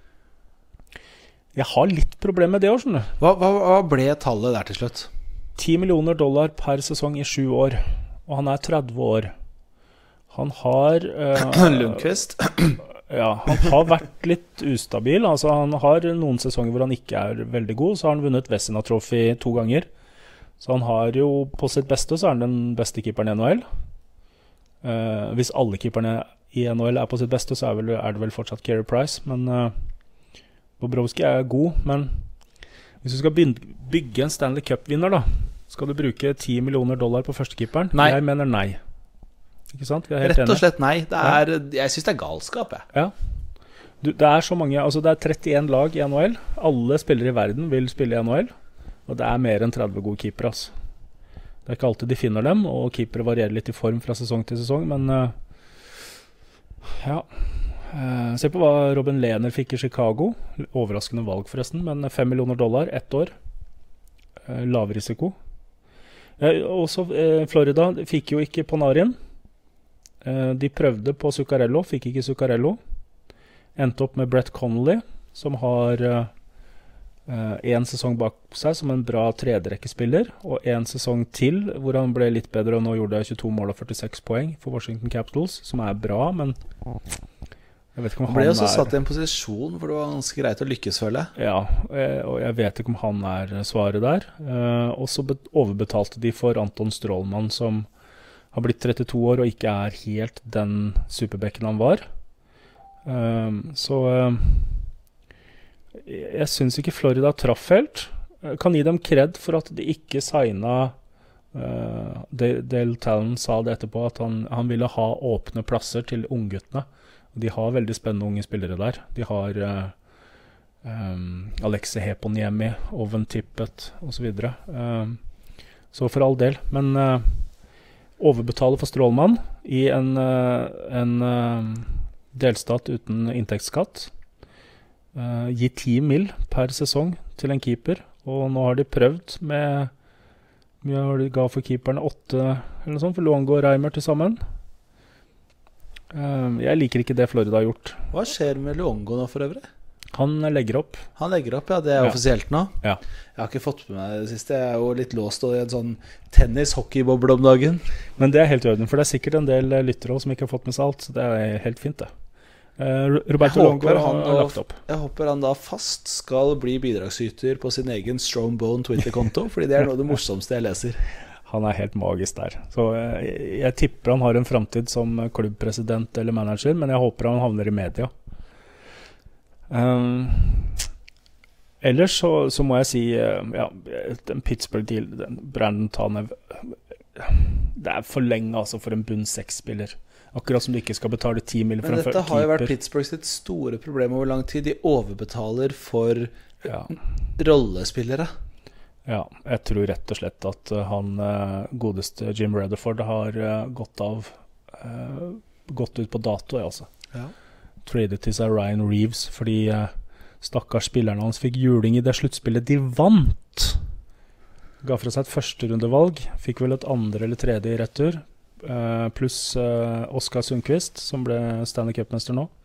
D: Jeg har litt problem med det også, skjønner du.
C: Hva, hva, hva ble tallet der til slutt?
D: ti millioner dollar per sesong i sju år. Og han er tretti år. Han har uh,
C: Lundqvist.
D: Ja, han har vært litt ustabil. Altså, han har noen sesonger hvor han ikke er veldig god. Så har han vunnet Vezina Trophy to ganger. Så han har jo på sitt beste, så er han den beste keeperen i N H L. Uh, hvis alle keeperne i N H L er på sitt beste, så er, vel, er det vel fortsatt Carey Price. Men uh, Bobrovsky er god. Men hvis du skal bygge en Stanley Cup-vinner, da, skal du bruke ti millioner dollar på førstekeeperen?
C: Nei.
D: Jeg mener nei. Ikke sant? Vi er helt
C: Rett og slett nei. Det er,
D: ja.
C: Jeg synes det er galskap, jeg.
D: Ja. Du, det er så mange, altså det er trettien lag i N H L. Alle spillere i verden vil spille i N H L. Og det er mer enn tretti gode keepere, altså. Det er ikke alltid de finner dem, og keepere varierer litt i form fra sesong til sesong, men uh, ja. Uh, se på hva Robin Lehner fikk i Chicago. Overraskende valg forresten, men fem millioner dollar, ett år. Uh, lav risiko. Uh, også uh, Florida fikk jo ikke Panarin. De prøvde på Zuccarello, fikk ikke Zuccarello. Endte opp med Brett Connolly, som har uh, en sesong bak seg som en bra tredjerekkespiller, og en sesong til hvor han ble litt bedre og nå gjorde tjueto mål og førtiseks poeng for Washington Capitals, som er bra, men jeg vet ikke om
C: han ble
D: han
C: jo så
D: er...
C: satt i en posisjon hvor det var ganske greit å lykkes, føler jeg.
D: Ja, og jeg vet ikke om han er svaret der. Uh, og så overbetalte de for Anton Strålmann, som har blitt trettito år og ikke er helt den superbekken han var. Uh, så uh, jeg synes ikke Florida traff helt. Jeg kan gi dem kred for at de ikke signet uh, Dale Talon sa det etterpå, at han, han ville ha åpne plasser til ungguttene. De har veldig spennende unge spillere der. De har uh, um, Alexei Heponiemi, Owen Tippett og så videre. Um, så for all del. Men uh, overbetale for Strålmann i en, uh, en uh, delstat uten inntektsskatt. Uh, gi ti mil per sesong til en keeper. Og nå har de prøvd med mye har de ga for keeperne åtte eller noe sånt, for Luongo og Reimer til sammen. Uh, jeg liker ikke det Florida har gjort.
C: Hva skjer med Luongo nå for øvrig?
D: Han legger opp.
C: Han legger opp, ja, det er
D: Ja.
C: offisielt nå.
D: Ja.
C: Jeg har ikke fått med meg det siste. Jeg er jo litt låst i en sånn tennis-hockeyboble om dagen.
D: Men det er helt i orden, for det er sikkert en del eh, lyttere også som ikke har fått med seg alt, så det er helt fint det. Uh, Roberto
C: Jeg
D: Luongo
C: håper
D: har
C: han
D: har
C: nå-
D: lagt opp.
C: Jeg håper han da fast skal bli bidragsyter på sin egen Strombone Twitter-konto, fordi det er noe av det morsomste jeg leser.
D: Han er helt magisk der. Så eh, jeg, jeg tipper han har en fremtid som klubbpresident eller manager, men jeg håper han havner i media. Um, ellers så, så må jeg si, eh, ja, den Pittsburgh-deal, den Brandon Tanev, det er for lenge altså for en bunn seks-spiller. Akkurat som du ikke skal betale ti mil for
C: Men
D: en
C: dette har jo vært
D: keeper.
C: Pittsburgh sitt store problem over lang tid. De overbetaler for
D: Ja.
C: rollespillere.
D: Ja, jeg tror rett og slett at uh, han uh, godeste Jim Rutherford har uh, gått av uh, gått ut på dato, ja, altså.
C: Ja.
D: Traded til seg Ryan Reeves fordi uh, stakkars spillerne hans fikk juling i det sluttspillet de vant. Ga fra seg et førsterundevalg, fikk vel et andre eller tredje i retur, uh, pluss uh, Oskar Sundqvist, som ble Stanley Cup-mester nå.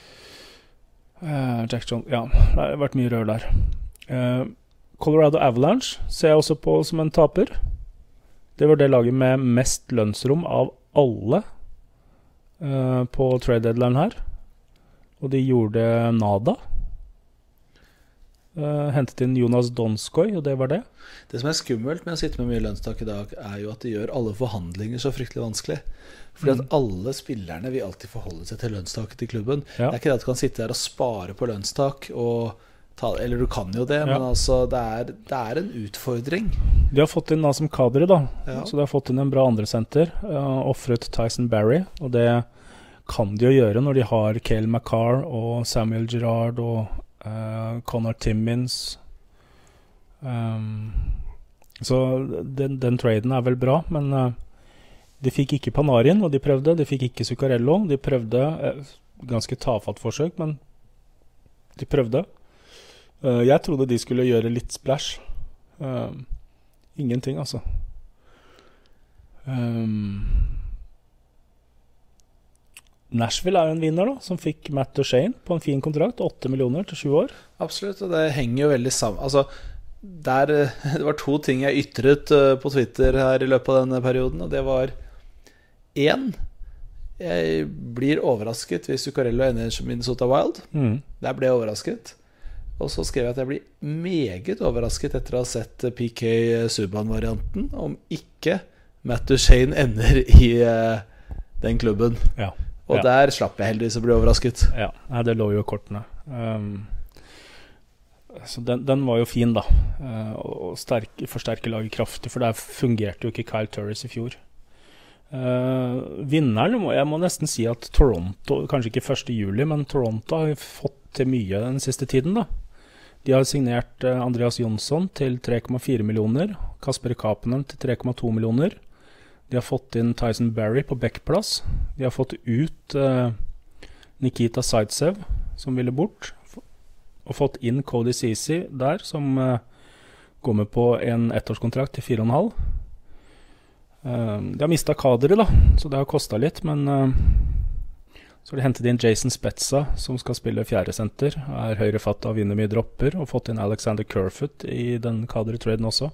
D: Uh, Jack Jones, ja, det har vært mye rør der. Uh, Colorado Avalanche ser jeg også på som en taper. Det var det laget med mest lønnsrom av alle uh, på trade deadline her. Og de gjorde nada. Uh, hentet inn Jonas Donskoi, og det var det.
C: Det som er skummelt med å sitte med mye lønnstak i dag, er jo at det gjør alle forhandlinger så fryktelig vanskelig. Fordi at alle spillerne vil alltid forholde seg til lønnstaket til klubben.
D: Ja.
C: Det er ikke det at du kan sitte der og spare på lønnstak og ta, eller du kan jo det,
D: Ja.
C: men altså det er, det er en utfordring.
D: De har fått inn Nazem Kadri da,
C: Ja.
D: så de har fått inn en bra andresenter, uh, offret Tyson Barrie, og det kan de jo gjøre når de har Cale Makar og Samuel Girard og uh, Connor Timmins. Um, så den, den traden er vel bra, men uh, de fikk ikke Panarin, og de prøvde, de fikk ikke Zuccarello, de prøvde, uh, ganske tafatt forsøk, men de prøvde. Uh, jeg trodde de skulle gjøre litt splash. Uh, ingenting, altså. Um, Nashville er jo en vinner da, som fikk Matt Duchene på en fin kontrakt, åtte millioner til sju år.
C: Absolutt, og det henger jo veldig sammen. Altså, der, det var to ting jeg ytret uh, på Twitter her i løpet av denne perioden, og det var en, jeg blir overrasket hvis Zuccarello ender som Minnesota Wild.
D: Mm.
C: Der ble jeg overrasket. Og så skrev jeg at jeg blir meget overrasket etter å ha sett P K Subban-varianten, om ikke Matt Duchene ender i uh, den klubben.
D: Ja.
C: Og
D: ja.
C: der slapp jeg heldigvis å bli overrasket.
D: Ja, nei, det lå jo i kortene. Um, så den, den var jo fin da, uh, og sterk, forsterke laget kraftig, for der fungerte jo ikke Kyle Turris i fjor. Uh, vinneren, må, jeg må nesten si at Toronto, kanskje ikke første juli, men Toronto har fått til mye den siste tiden da. De har signert uh, Andreas Jonsson til tre komma fire millioner, Kasper Kapanen til tre komma to millioner. De har fått inn Tyson Barrie på backplass. De har fått ut uh, Nikita Zaitsev, som ville bort, og fått inn Cody Ceci der, som uh, går med på en ettårskontrakt til fire komma fem. Uh, de har mistet Kadri da, så det har kostet litt, men uh, Så har de hentet inn Jason Spezza, som skal spille fjerde senter, er høyrefatt og vinner mye dropper, og fått inn Alexander Kerfoot i den kadertraden også.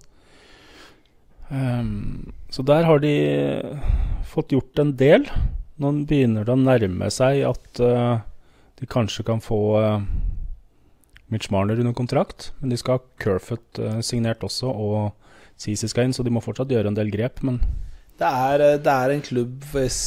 D: Um, så der har de fått gjort en del. Nå begynner det å nærme seg at uh, de kanskje kan få uh, Mitch Marner under kontrakt, men de skal ha Kerfoot uh, signert også, og Ceci skal inn, så de må fortsatt gjøre en del grep, men
C: det er, det er en klubb hvis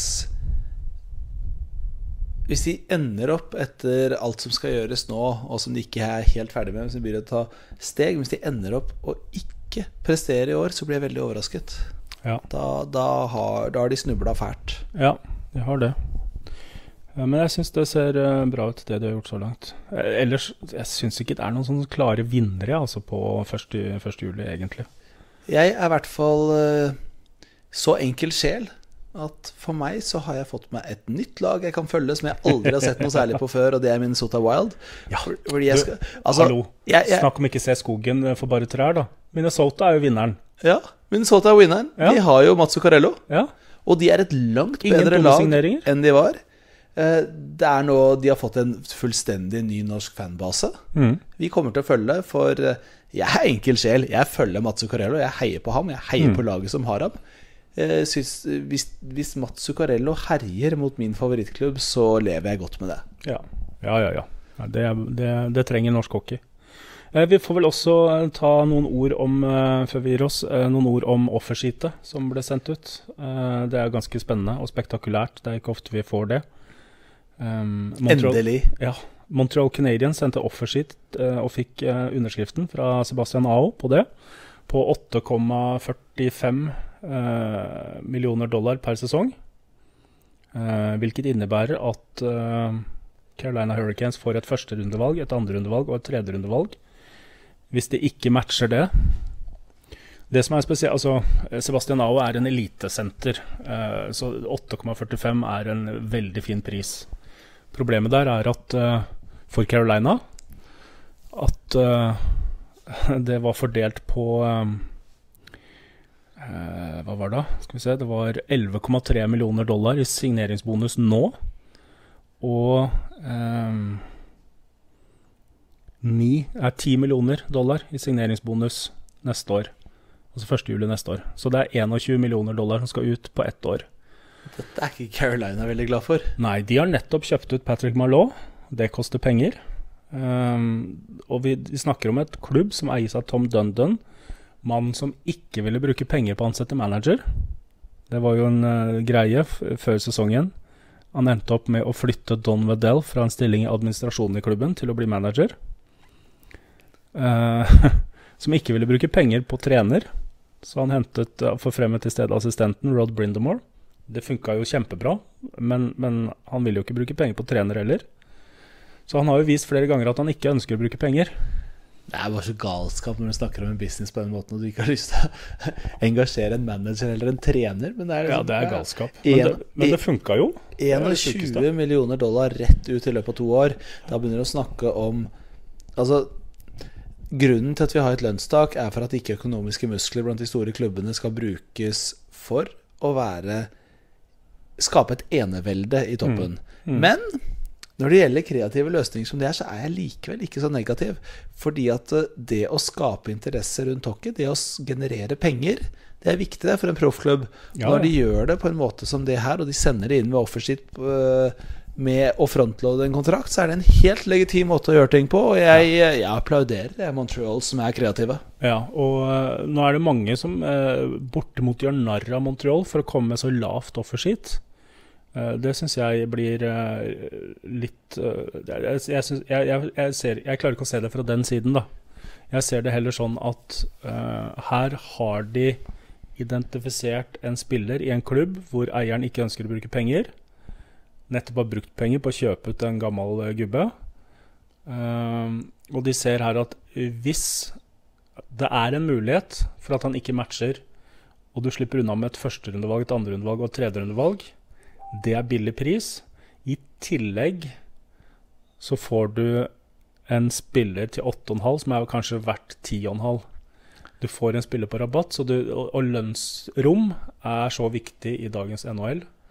C: Hvis de ender opp etter alt som skal gjøres nå, og som de ikke er helt ferdig med, hvis de begynner å ta steg, hvis de ender opp og ikke presterer i år, så blir jeg veldig overrasket.
D: Ja.
C: Da, da, har, da har de snublet fælt.
D: Ja, de har det. Men jeg synes det ser bra ut, det de har gjort så langt. Ellers, jeg synes ikke det er noen sånne klare vinnere altså på første juli, egentlig.
C: Jeg er i hvert fall så enkel sjel at for meg så har jeg fått meg et nytt lag jeg kan følge, som jeg aldri har sett noe særlig på før, og det er Minnesota Wild.
D: Ja,
C: fordi jeg skal, altså,
D: hallo,
C: jeg, jeg,
D: snakk om ikke se skogen for bare trær da. Minnesota er jo vinneren.
C: Ja, Minnesota er vinneren. Ja. De har jo Mats Zuccarello, ja. Og de er et langt bedre lag enn de var. Det er nå, de har fått en fullstendig ny norsk fanbase. Mm. Vi kommer til å følge, for jeg er enkel sjel. Jeg følger Mats Zuccarello, jeg heier på ham, jeg heier mm. på laget som har ham. Synes, hvis, hvis Mats Zuccarello herjer mot min favorittklubb, så lever jeg godt med det.
D: Ja, ja, ja, ja. Det, det, det trenger norsk hockey. Vi får vel også ta noen ord om, før vi gir oss, noen ord om offersheetet som ble sendt ut. Det er ganske spennende og spektakulært. Det er ikke ofte vi får det. Um, Montreal,
C: Endelig.
D: Ja, Montreal Canadiens sendte offersheet og fikk underskriften fra Sebastian Aho på det, på åtte komma førtifem Uh, millioner dollar per sesong, uh, hvilket innebærer at uh, Carolina Hurricanes får et første rundevalg, et andre rundevalg og et tredje rundevalg hvis de ikke matcher det. Det som er spesielt, altså Sebastian Aho er en elitesenter, uh, så åtte komma førtifem er en veldig fin pris. Problemet der er at uh, for Carolina at uh, det var fordelt på um, Uh, hva var det? Skal vi se, det var elleve komma tre millioner dollar i signeringsbonus nå, og um, ni, er ti millioner dollar i signeringsbonus neste år, altså første juli neste år. Så det er tjueen millioner dollar som skal ut på ett år.
C: Dette er ikke Carolina veldig glad for.
D: Nei, de har nettopp kjøpt ut Patrick Marleau. Det koster penger. Um, og vi, vi snakker om et klubb som eies av Tom Dundon, mann som ikke ville bruke penger på å ansette manager. Det var jo en uh, greie f før sesongen. Han endte opp med å flytte Don Waddell fra en stilling i administrasjonen i klubben til å bli manager. Uh, som ikke ville bruke penger på trener. Så han hentet uh, forfremmet i stedet assistenten Rod Brindamore. Det funket jo kjempebra, men, men han ville jo ikke bruke penger på trener heller. Så han har jo vist flere ganger at han ikke ønsker å bruke penger.
C: Det er bare så galskap når du snakker om en business på den måten, og du ikke har lyst til å engasjere en manager eller en trener. Men det er,
D: ja, det er galskap. Men det, men det funket jo.
C: tjueen millioner dollar rett ut i løpet av to år. Da begynner du å snakke om, altså, grunnen til at vi har et lønnstak er for at ikke økonomiske muskler blant de store klubbene skal brukes for å være, skape et enevelde i toppen. Mm. Mm. Men når det gjelder kreative løsninger som det er, så er jeg likevel ikke så negativ. Fordi at det å skape interesse rundt hockey, det å generere penger, det er viktig det for en proffklubb. Ja, når de gjør det på en måte som det her, og de sender det inn med offersheet med å frontloade en kontrakt, så er det en helt legitim måte å gjøre ting på. Og jeg, jeg applauderer det Montreal som er kreative.
D: Ja, og uh, nå er det mange som uh, bortimot gjør narr av Montreal for å komme med så lavt offersheet. Det synes jeg blir uh, litt uh, jeg, jeg, synes, jeg, jeg, jeg, ser, jeg klarer ikke å se det fra den siden da. Jeg ser det heller sånn at uh, her har de identifisert en spiller i en klubb hvor eieren ikke ønsker å bruke penger, nettopp har brukt penger på å kjøpe ut en gammel uh, gubbe, uh, og de ser her at hvis det er en mulighet for at han ikke matcher, og du slipper unna med et første rundevalg, et andre rundevalg og et tredje rundevalg, det er billig pris. I tillegg så får du en spiller til åtte komma fem, som er kanskje verdt ti komma fem. Du får en spiller på rabatt, så du, og, og lønnsrom er så viktig i dagens N H L.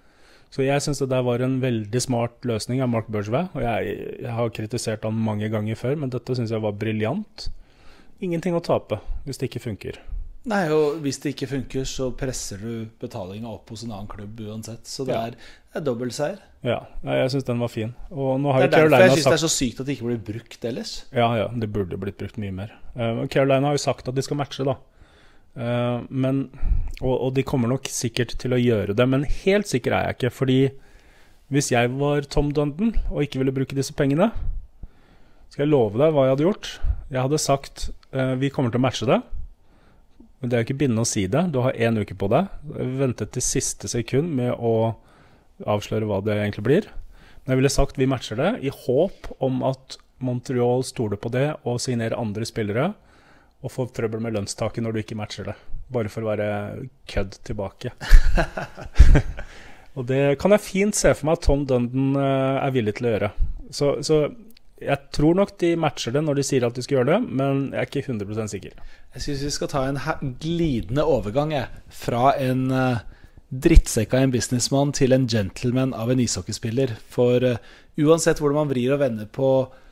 D: Så jeg synes det der var en veldig smart løsning av Mark Bergevin, og jeg, jeg har kritisert han mange ganger før, men dette synes jeg var briljant. Ingenting å tape hvis det ikke funker.
C: Nei, og hvis det ikke funker, så presser du betalingen opp hos en annen klubb uansett. Så det
D: Ja.
C: er, er dobbeltseier.
D: Ja, jeg synes den var fin. Og nå har
C: Det er
D: jo
C: derfor
D: Carolina
C: jeg synes
D: sagt...
C: det er så sykt at det ikke blir brukt ellers.
D: Ja, ja, det burde blitt brukt mye mer. Uh, Carolina har jo sagt at de skal matche da. Uh, men, og, og de kommer nok sikkert til å gjøre det, men helt sikker er jeg ikke, fordi hvis jeg var Tom Dundon og ikke ville bruke disse pengene, skal jeg love deg hva jeg hadde gjort. Jeg hadde sagt, uh, vi kommer til å matche det, men det er jo ikke bindende å si det. Du har en uke på deg. Ventet til siste sekund med å avsløre hva det egentlig blir. Men jeg ville sagt vi matcher det, i håp om at Montreal stoler på det og signerer andre spillere, og får trøbbel med lønnstaket når du ikke matcher det. Bare for å være kødd tilbake. Og det kan jeg fint se for meg at Tom Dundon er villig til å gjøre. Så, så jeg tror nok de matcher det når de sier at de skal gjøre det, men jeg er ikke hundre prosent sikker.
C: Jeg synes vi skal ta en glidende overgang jeg, fra en uh, drittsekk av en businessmann til en gentleman av en ishockeyspiller. For uh, uansett hvordan man vrir og vender på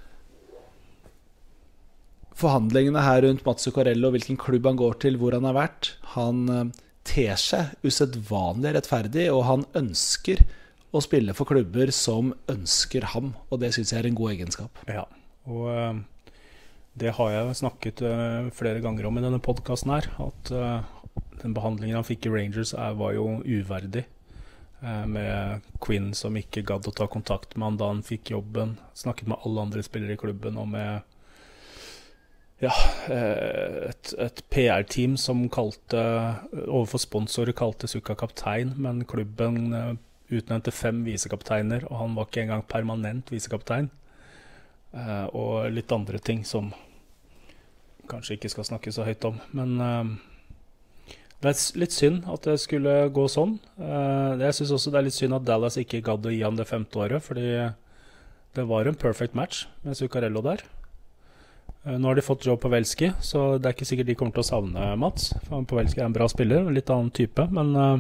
C: forhandlingene her rundt Mats Zuccarello, hvilken klubb han går til, hvor han har vært, han uh, ter seg usedvanlig rettferdig, og han ønsker å spille for klubber som ønsker ham, og det synes jeg er en god egenskap.
D: Ja, og uh, det har jeg snakket uh, flere ganger om i denne podcasten her, at uh, den behandlingen han fikk i Rangers er, var jo uverdig, uh, med Quinn som ikke gadd å ta kontakt med han da han fikk jobben, snakket med alle andre spillere i klubben, og med ja, et, et P R-team som kalte, overfor sponsorer kalte Zucca kaptein, men klubben uh, utnevnte fem visekapteiner, og han var ikke engang permanent visekaptein. Uh, og litt andre ting som kanskje ikke skal snakke så høyt om. Men uh, det er litt synd at det skulle gå sånn. Uh, jeg synes også det er litt synd at Dallas ikke gadd å gi han det femte året, fordi det var en perfect match med Zuccarello der. Uh, nå har de fått Joe Pavelski, så det er ikke sikkert de kommer til å savne Mats. For Pavelski er en bra spiller, en litt annen type, men uh,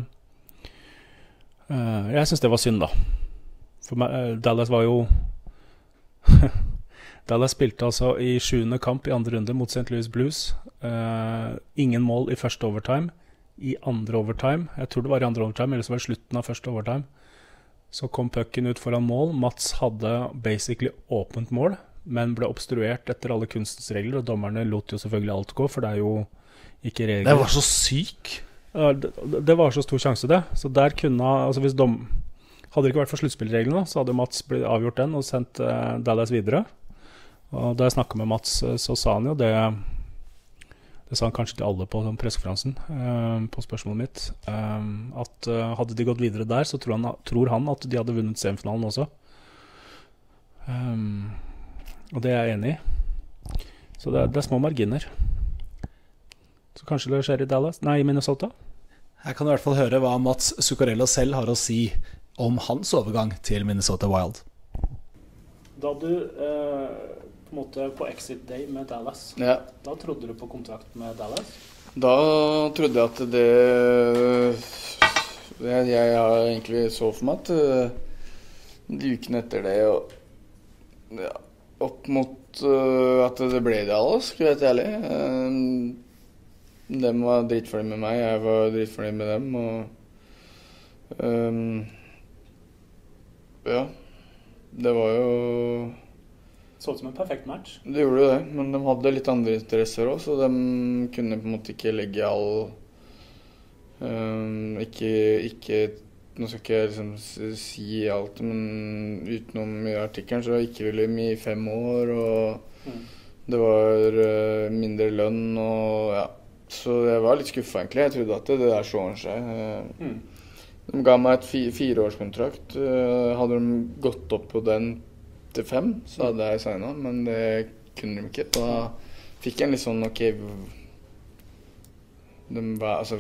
D: uh, jeg synes det var synd da. For meg, uh, Dallas var jo Dallas spilte altså i sjuende kamp i andre runde mot Saint Louis Blues. Uh, ingen mål i første overtime. I andre overtime, jeg tror det var i andre overtime, eller så var det slutten av første overtime, så kom pucken ut foran mål. Mats hadde basically åpent mål, men ble obstruert etter alle kunstens regler, og dommerne lot jo selvfølgelig alt gå, for det er jo ikke regler.
C: Det var så syk!
D: Ja, det, det var så stor sjanse det. Så der kunne, altså hvis dom... Hadde det ikke vært for sluttspillreglene, så hadde Mats blitt avgjort den og sendt uh, Dallas videre. Og da jeg snakket med Mats, så sa han jo det, det sa han kanskje til alle på den pressekonferansen, uh, på spørsmålet mitt, uh, at uh, hadde de gått videre der, så tror han, tror han at de hadde vunnet semifinalen også. Um, og det er jeg enig i. Så det er, det er små marginer. Så kanskje det skjer i Dallas, nei, i Minnesota.
C: Her kan du i hvert fall høre hva Mats Zuccarello selv har å si om hans overgang til Minnesota Wild.
D: Da du eh, på en måte på exit day med Dallas,
E: Ja.
D: da trodde du på kontrakt med Dallas?
E: Da trodde jeg at det Jeg, jeg har egentlig så for meg at uh, de ukene etter det og, ja, opp mot uh, at det ble Dallas, skal jeg være ærlig. Uh, de var dritfornøyd med meg, jeg var dritfornøyd med dem. Og um, ja, det var jo
D: Så ut som en perfekt match.
E: Det gjorde jo det, men de hadde litt andre interesser også, så de kunne på en måte ikke legge all um, ikke, ikke nå skal ikke jeg liksom si alt, men utenom i artikkelen så ikke ville de i fem år, og mm. det var uh, mindre lønn, og ja, så jeg var litt skuffet egentlig. Jeg trodde at det, det der så ordentlig seg. Mm. De ga meg et fi, fireårskontrakt. Uh, hadde de gått opp på den til fem, så hadde jeg signet, men det kunne de ikke. Da fikk jeg en litt sånn, ok, de var, altså,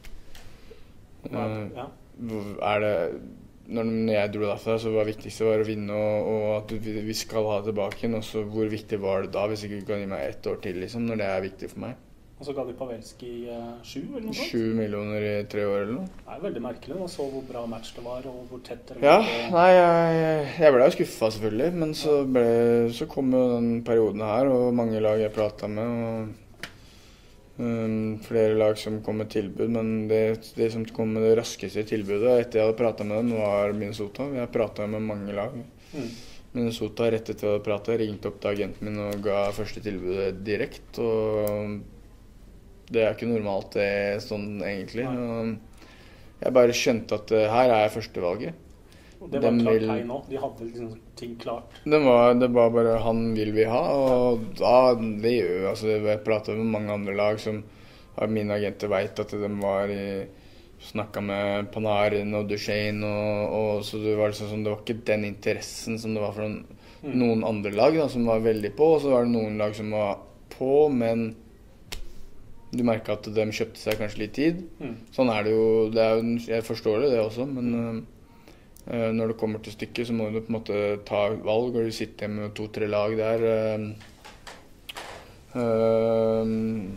E: uh,
D: ja.
E: er det, når jeg dro derfra, så var det viktigste var å vinne, og, og at vi skal ha det tilbake igjen, og så hvor viktig var det da, hvis ikke du kan gi meg ett år til, liksom, når det er viktig for meg.
D: Og så ga de Pavelski eh, sju eller noe sånt?
E: Sju millioner i tre år eller noe.
D: Det er veldig merkelig å så hvor bra match det var, og hvor tett det var.
E: Ja, nei, jeg, jeg ble jo skuffet selvfølgelig, men så, ble, så kom jo den perioden her, og mange lag jeg pratet med, og um, flere lag som kom med tilbud, men det, det som kom med det raskeste tilbudet etter jeg hadde pratet med dem, var Minnesota. Jeg pratet med mange lag. Mm. Minnesota rett etter jeg hadde pratet, ringte opp til agenten min og ga første tilbudet direkt, og det er ikke normalt det er sånn egentlig. Jeg bare skjønte at her er jeg førstevalget.
D: Og det var klart hei nå, de hadde liksom ting klart.
E: Det var, det var bare han vil vi ha, og da, det gjør jeg. Altså, jeg pratet med mange andre lag som mine agenter vet at de var i snakket med Panarin og Duchesne, og, og så det var liksom sånn, det var ikke den interessen som det var for noen, mm. noen andre lag da, som var veldig på, og så var det noen lag som var på, men du merket at de kjøpte seg kanskje litt tid. Mm. Sånn er det jo, det er jo, jeg forstår det det også, men uh, når det kommer til stykket så må du på en måte ta valg, og du sitter med to-tre lag der. Uh, uh,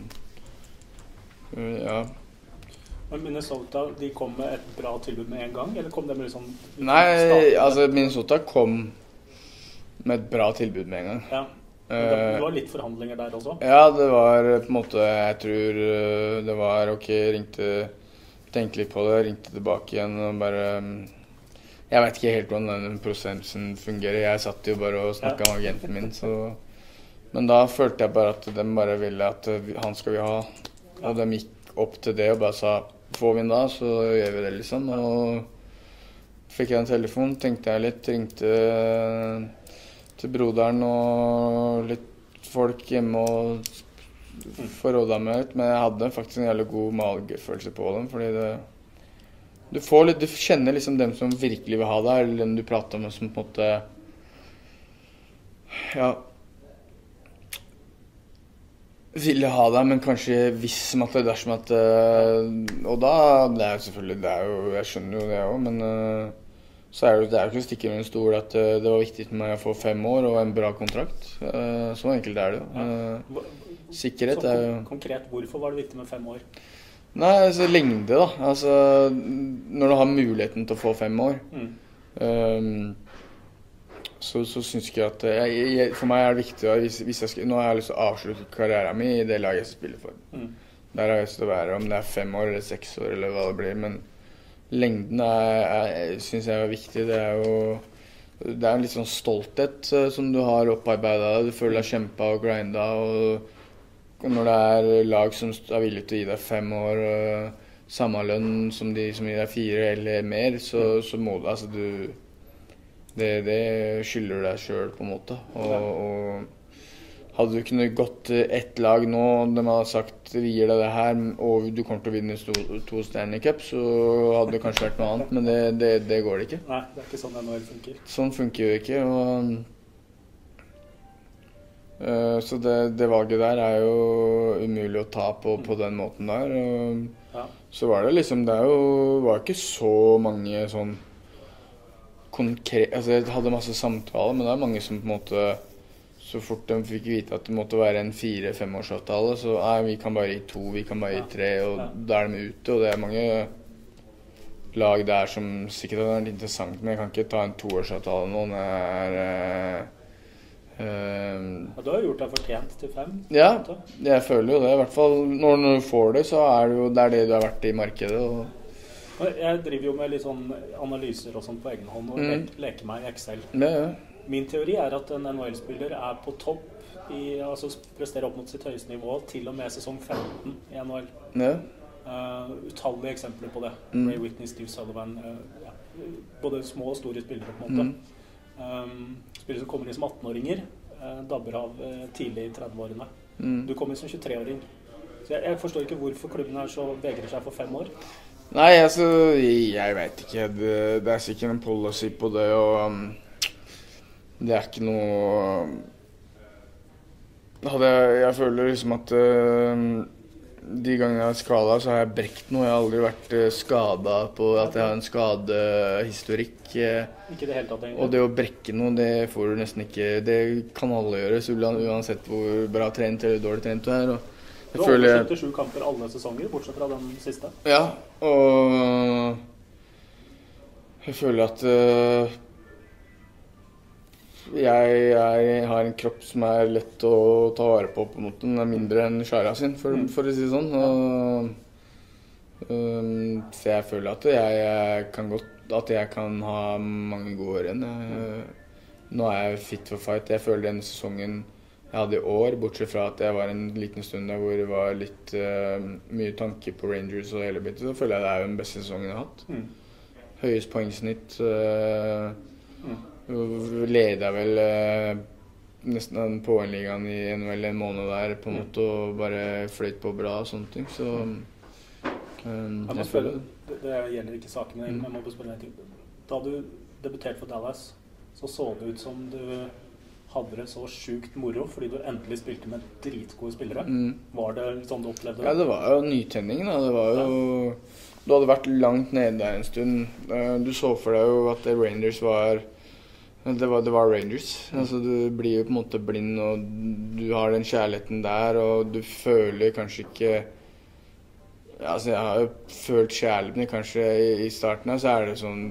E: uh, ja.
D: Men Minnesota, de kom med et bra tilbud med en gang, eller kom de med liksom...
E: Nei, altså Minnesota kom med et bra tilbud med en gang.
D: Ja, men det, det var litt forhandlinger der også?
E: Ja, det var på en måte, jeg tror det var, ok, ringte, tenkte litt på det, ringte tilbake igjen og bare... Jeg vet ikke helt hvordan den prosessen fungerer, jeg satt jo bare og snakket ja. med agenten min, så... Men da følte jeg bare at de bare ville at han skal vi ha, og de gikk opp til det og bare sa, får vi den da, så gjør vi det liksom, og fikk jeg en telefon, tenkte jeg litt, ringte til broderen og litt folk hjemme og forrådet meg litt, men jeg hadde faktisk en jævlig god magefølelse på dem, fordi det, du får litt, du kjenner liksom dem som virkelig vil ha deg, eller dem du prater med som på en måte, ja, ville ha deg, men kanskje visst som at det er dersom at, og da, det er jo selvfølgelig, det er jo, jeg skjønner jo det også, men så er det, det er jo ikke å stikke med en stol at det var viktig for meg å få fem år og en bra kontrakt, så enkelt er det jo. Ja. Sikkerhet er jo...
D: Konkret, hvorfor var det viktig med fem år?
E: Nei, altså lengde da, altså når du har muligheten til å få fem år, mm. um, Så, så synes jeg at jeg, jeg, for meg er det viktig at hvis, hvis jeg skal, nå har jeg lyst til å avslutte karrieren min i det laget jeg spiller for. Mm. Der har jeg lyst til å være, om det er fem år eller seks år eller hva det blir, men lengden er, er, synes jeg er viktig. Det er jo det er en litt sånn stolthet uh, som du har opparbeidet, du føler deg kjempet og grindet, og, og når det er lag som er villig til å gi deg fem år, uh, samme lønn som de som gir deg fire eller mer, så, så må du, altså du Det, det skylder deg selv på en måte, og, og hadde du kunnet gått ett lag nå, de hadde sagt vi gir deg det her, og du kommer til å vinne to, to Stanley Cup, så hadde det kanskje vært noe annet, men det, det, det går det ikke.
D: Nei, det er ikke sånn N H L funker.
E: Sånn funker jo ikke, og uh, så det, det valget der er jo umulig å ta på, på den måten der, og ja. Så var det liksom, det er jo, var ikke så mange sånn konkret, altså jeg hadde masse samtaler, men det er mange som på en måte, så fort de fikk vite at det måtte være en fire-femårsavtale, så nei, vi kan bare gi to, vi kan bare gi tre, og ja. Da er de ute, og det er mange lag der som sikkert har vært interessant, men jeg kan ikke ta en toårsavtale nå, når jeg er... Uh,
D: ja, du har gjort deg fortjent til fem?
E: Ja, jeg føler jo det, i hvert fall når, når du får det, så er det jo det, er det du har vært i markedet, og
D: jeg driver jo med litt sånn analyser og sånn på egen hånd og mm. leker meg i Excel.
E: Ja, ja.
D: Min teori er at en N H L-spiller er på topp i, altså presterer opp mot sitt høyeste nivå til og med sesong femten i N H L.
E: Ja.
D: Uh, utallige eksempler på det. Mm. Ray Whitney, Steve Sullivan, uh, ja. Både små og store spillere på en måte. Mm. Um, spillere som kommer inn som attenåringer, uh, dabber av uh, tidlig i tredveårene. Mm. Du kommer som tjuetreåring. Så jeg, jeg forstår ikke hvorfor klubben her så vegrer seg for fem år.
E: Nei, altså, jeg vet ikke, det, det er sikkert en policy på det, og um, det er ikke noe, hadde jeg, jeg føler liksom at uh, de gangene jeg har skadet, så har jeg brekt noe, jeg har aldri vært uh, skadet på at jeg har en skadehistorikk, uh,
D: ikke det hele tatt egentlig.
E: Og det å brekke noe, det får du nesten ikke, det kan alle gjøre, uansett hvor bra trent eller dårlig trent du er, og
D: Du har over syttisju kamper alle sesonger, bortsett fra den siste.
E: Ja, og jeg føler at uh, jeg, jeg har en kropp som er lett å ta vare på, på en måte. Den er mindre enn Shara sin, for, mm. for å si det sånn. Og, um, så jeg føler at jeg, jeg kan godt, at jeg kan ha mange gode år igjen. Jeg, nå er jeg fit for fight. Jeg føler den sesongen jeg hadde i år, bortsett fra at jeg var en liten stund der hvor det var litt uh, mye tanke på Rangers og hele biten, så føler jeg det er jo den beste sesongen jeg har hatt. Mm. Høyest poengsnitt, uh, mm. leder vel uh, nesten den poengligaen i N H L en måned der på en måte, og bare fløyt på bra og sånne ting, så um,
D: jeg jeg føler, det, det gjelder ikke saken, men jeg må bare spørre deg ting. Da du debuterte for Dallas, så så det ut som du hadde det så sjukt moro, fordi du endelig spilte med dritgode spillere. Mm. Var det sånn du opplevde det?
E: Ja, det var jo nytenning da. Det var jo... Ja. Du hadde vært langt nede der en stund. Du så for deg jo at Rangers var... Det var, det var Rangers. Mm. Altså, du blir jo på en måte blind, og du har den kjærligheten der, og du føler kanskje ikke... Ja, altså, jeg har jo følt kjærligheten kanskje i, i starten av, så er det sånn...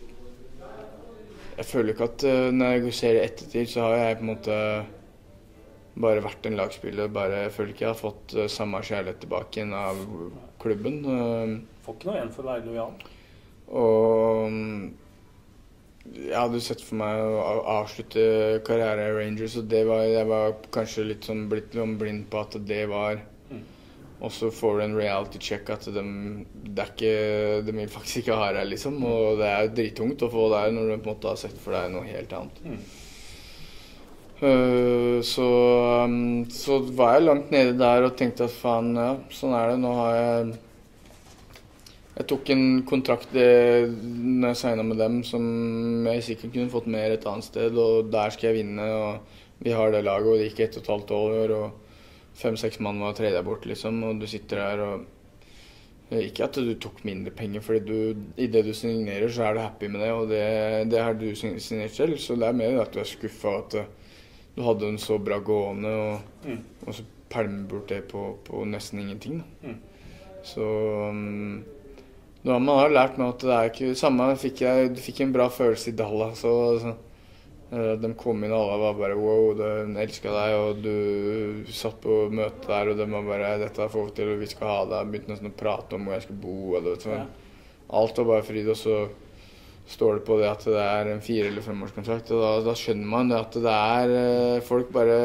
E: Jeg føler ikke at uh, når jeg ser det ettertid, så har jeg på en måte bare vært en lagspiller. Bare, jeg føler ikke jeg har fått uh, samme kjærlighet tilbake igjen av klubben. Uh,
D: Får ikke noe igjen for å være lojal.
E: Og um, jeg hadde sett for meg å avslutte karriere i Rangers, og det var, jeg var kanskje litt sånn blitt litt blind på at det var... Og så får du en reality check at de, det er ikke, de vil faktisk ikke ha deg, liksom. Og det er drittungt å få der når du på en måte har sett for deg noe helt annet. Mm. Uh, så, um, så var jeg langt nede der og tenkte at faen, ja, sånn er det. Nå har jeg... Jeg tok en kontrakt det, når jeg signet med dem som jeg sikkert kunne fått mer et annet sted. Og der skal jeg vinne, og vi har det laget, og det gikk ett og et halvt år. og Fem-seks mann var tredje deg bort, liksom, og du sitter der og ikke at du tok mindre penger, fordi du, i det du signerer, så er du happy med det, og det, det har du signert selv, så det er mer at du er skuffet av at du hadde en så bra gående, og, mm. og så pælmer bort det på, på nesten ingenting. Da. Mm. Så um, da man har lært meg at det er ikke samme, fikk jeg, du fikk en bra følelse i Dallas, så, så de kom inn, og alle var bare wow, de elsket deg, og du satt på møte der, og de var bare, dette får vi til, og vi skal ha deg, begynte nesten å prate om hvor jeg skal bo, og det, ja. Alt var bare fryd, og så står det på det at det er en fire- eller femårskontrakt, og da, da skjønner man det at det er, folk bare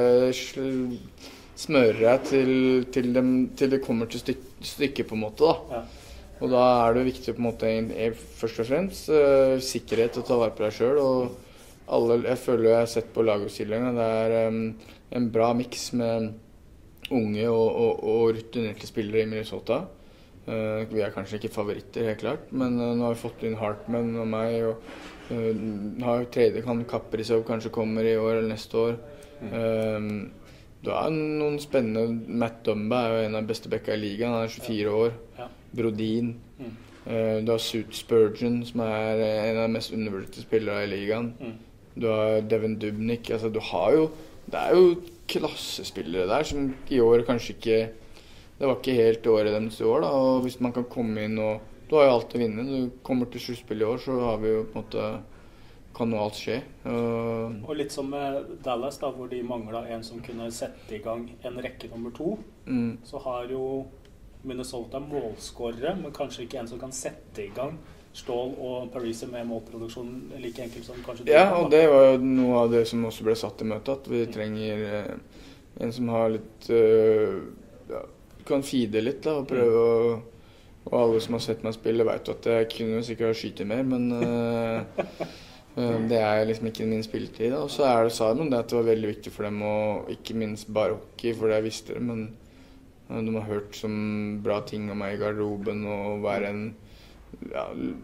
E: smører deg til, til, dem, til det kommer til styk, stykket på en måte, da. Ja. Og da er det viktig på en måte, først og fremst, uh, sikkerhet å ta vare på deg selv, og alle, jeg føler jeg har sett på lagoppstillingen, det er um, en bra mix med unge og, og, og rutinerte spillere i Minnesota. Uh, vi er kanskje ikke favoritter, helt klart, men uh, nå har vi fått inn Hartman og meg, og uh, har jo tredje kan Kaprizov kanskje kommer i år eller neste år. Mm. Um, du har noen spennende, Matt Dumba er jo en av beste bekka i ligaen, han er tjuefire år, ja. Brodin. Mm. Uh, du har Suit Spurgeon, som er en av de mest undervurderte spillere i ligaen. Mm. Du har Devin Dubnik, altså du har jo, det er jo klassespillere der som i år kanskje ikke, det var ikke helt året deres i år da, og hvis man kan komme inn og, du har jo alt å vinne, du kommer til sluttspill i år, så har vi jo på en måte, kan jo alt skje. Uh,
D: og litt som med Dallas da, hvor de manglet en som kunne sette i gang en rekke nummer to, mm. så har jo Minnesota målskårere, men kanskje ikke en som kan sette i gang Stål og Parise med målproduksjon like enkelt som kanskje du.
E: Ja, og det var jo noe av det som også ble satt i møte, at vi trenger eh, en som har litt eh, ja, kan feede litt da, og prøve å, og alle som har sett meg spille vet jo at jeg kunne sikkert ha skytet mer, men eh, det er liksom ikke min spilletid da. Og så er det, sa de det at det var veldig viktig for dem, og ikke minst bare hockey, for det jeg visste det, men eh, de har hørt som bra ting om meg i garderoben, og være en ja,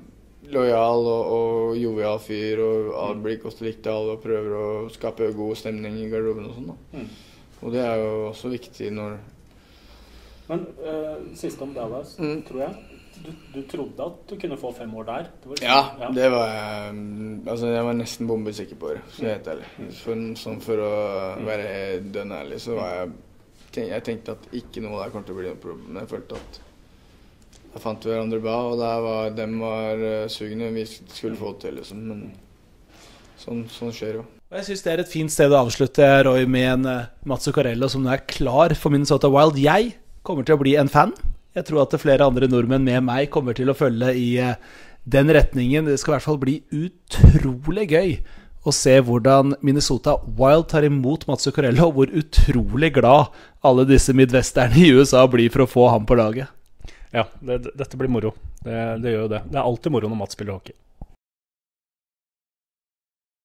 E: lojal og, og jovial fyr, og alle blir godt likt av alle og prøver å skape god stemning i garderoben og sånn da. Mm. Og det er jo også viktig når...
D: Men uh, siste om Dallas, mm. tror jeg, du, du trodde at du kunne få fem år der? Det var
E: ja, ja, det var jeg, altså jeg var nesten bombesikker på det, så helt ærlig. For, sånn for å være dønn ærlig, så var jeg tenk, jeg tenkte at ikke noe der kommer til å bli noe problem. Men jeg følte at da fant vi hverandre bra, og der var, dem var uh, sugne. Vi skulle få det til, liksom. Men sånn, sånn skjer jo.
C: Jeg synes det er et fint sted å avslutte, Roy, med en uh, Mats Zuccarello som nå er klar for Minnesota Wild. Jeg kommer til å bli en fan. Jeg tror at flere andre nordmenn med meg kommer til å følge i uh, den retningen. Det skal i hvert fall bli utrolig gøy å se hvordan Minnesota Wild tar imot Mats Zuccarello, og hvor utrolig glad alle disse midwesterne i U S A blir for å få ham på laget.
D: Ja, det, dette blir moro. Det, det gjør jo det. Det er alltid moro når Mats spiller hockey.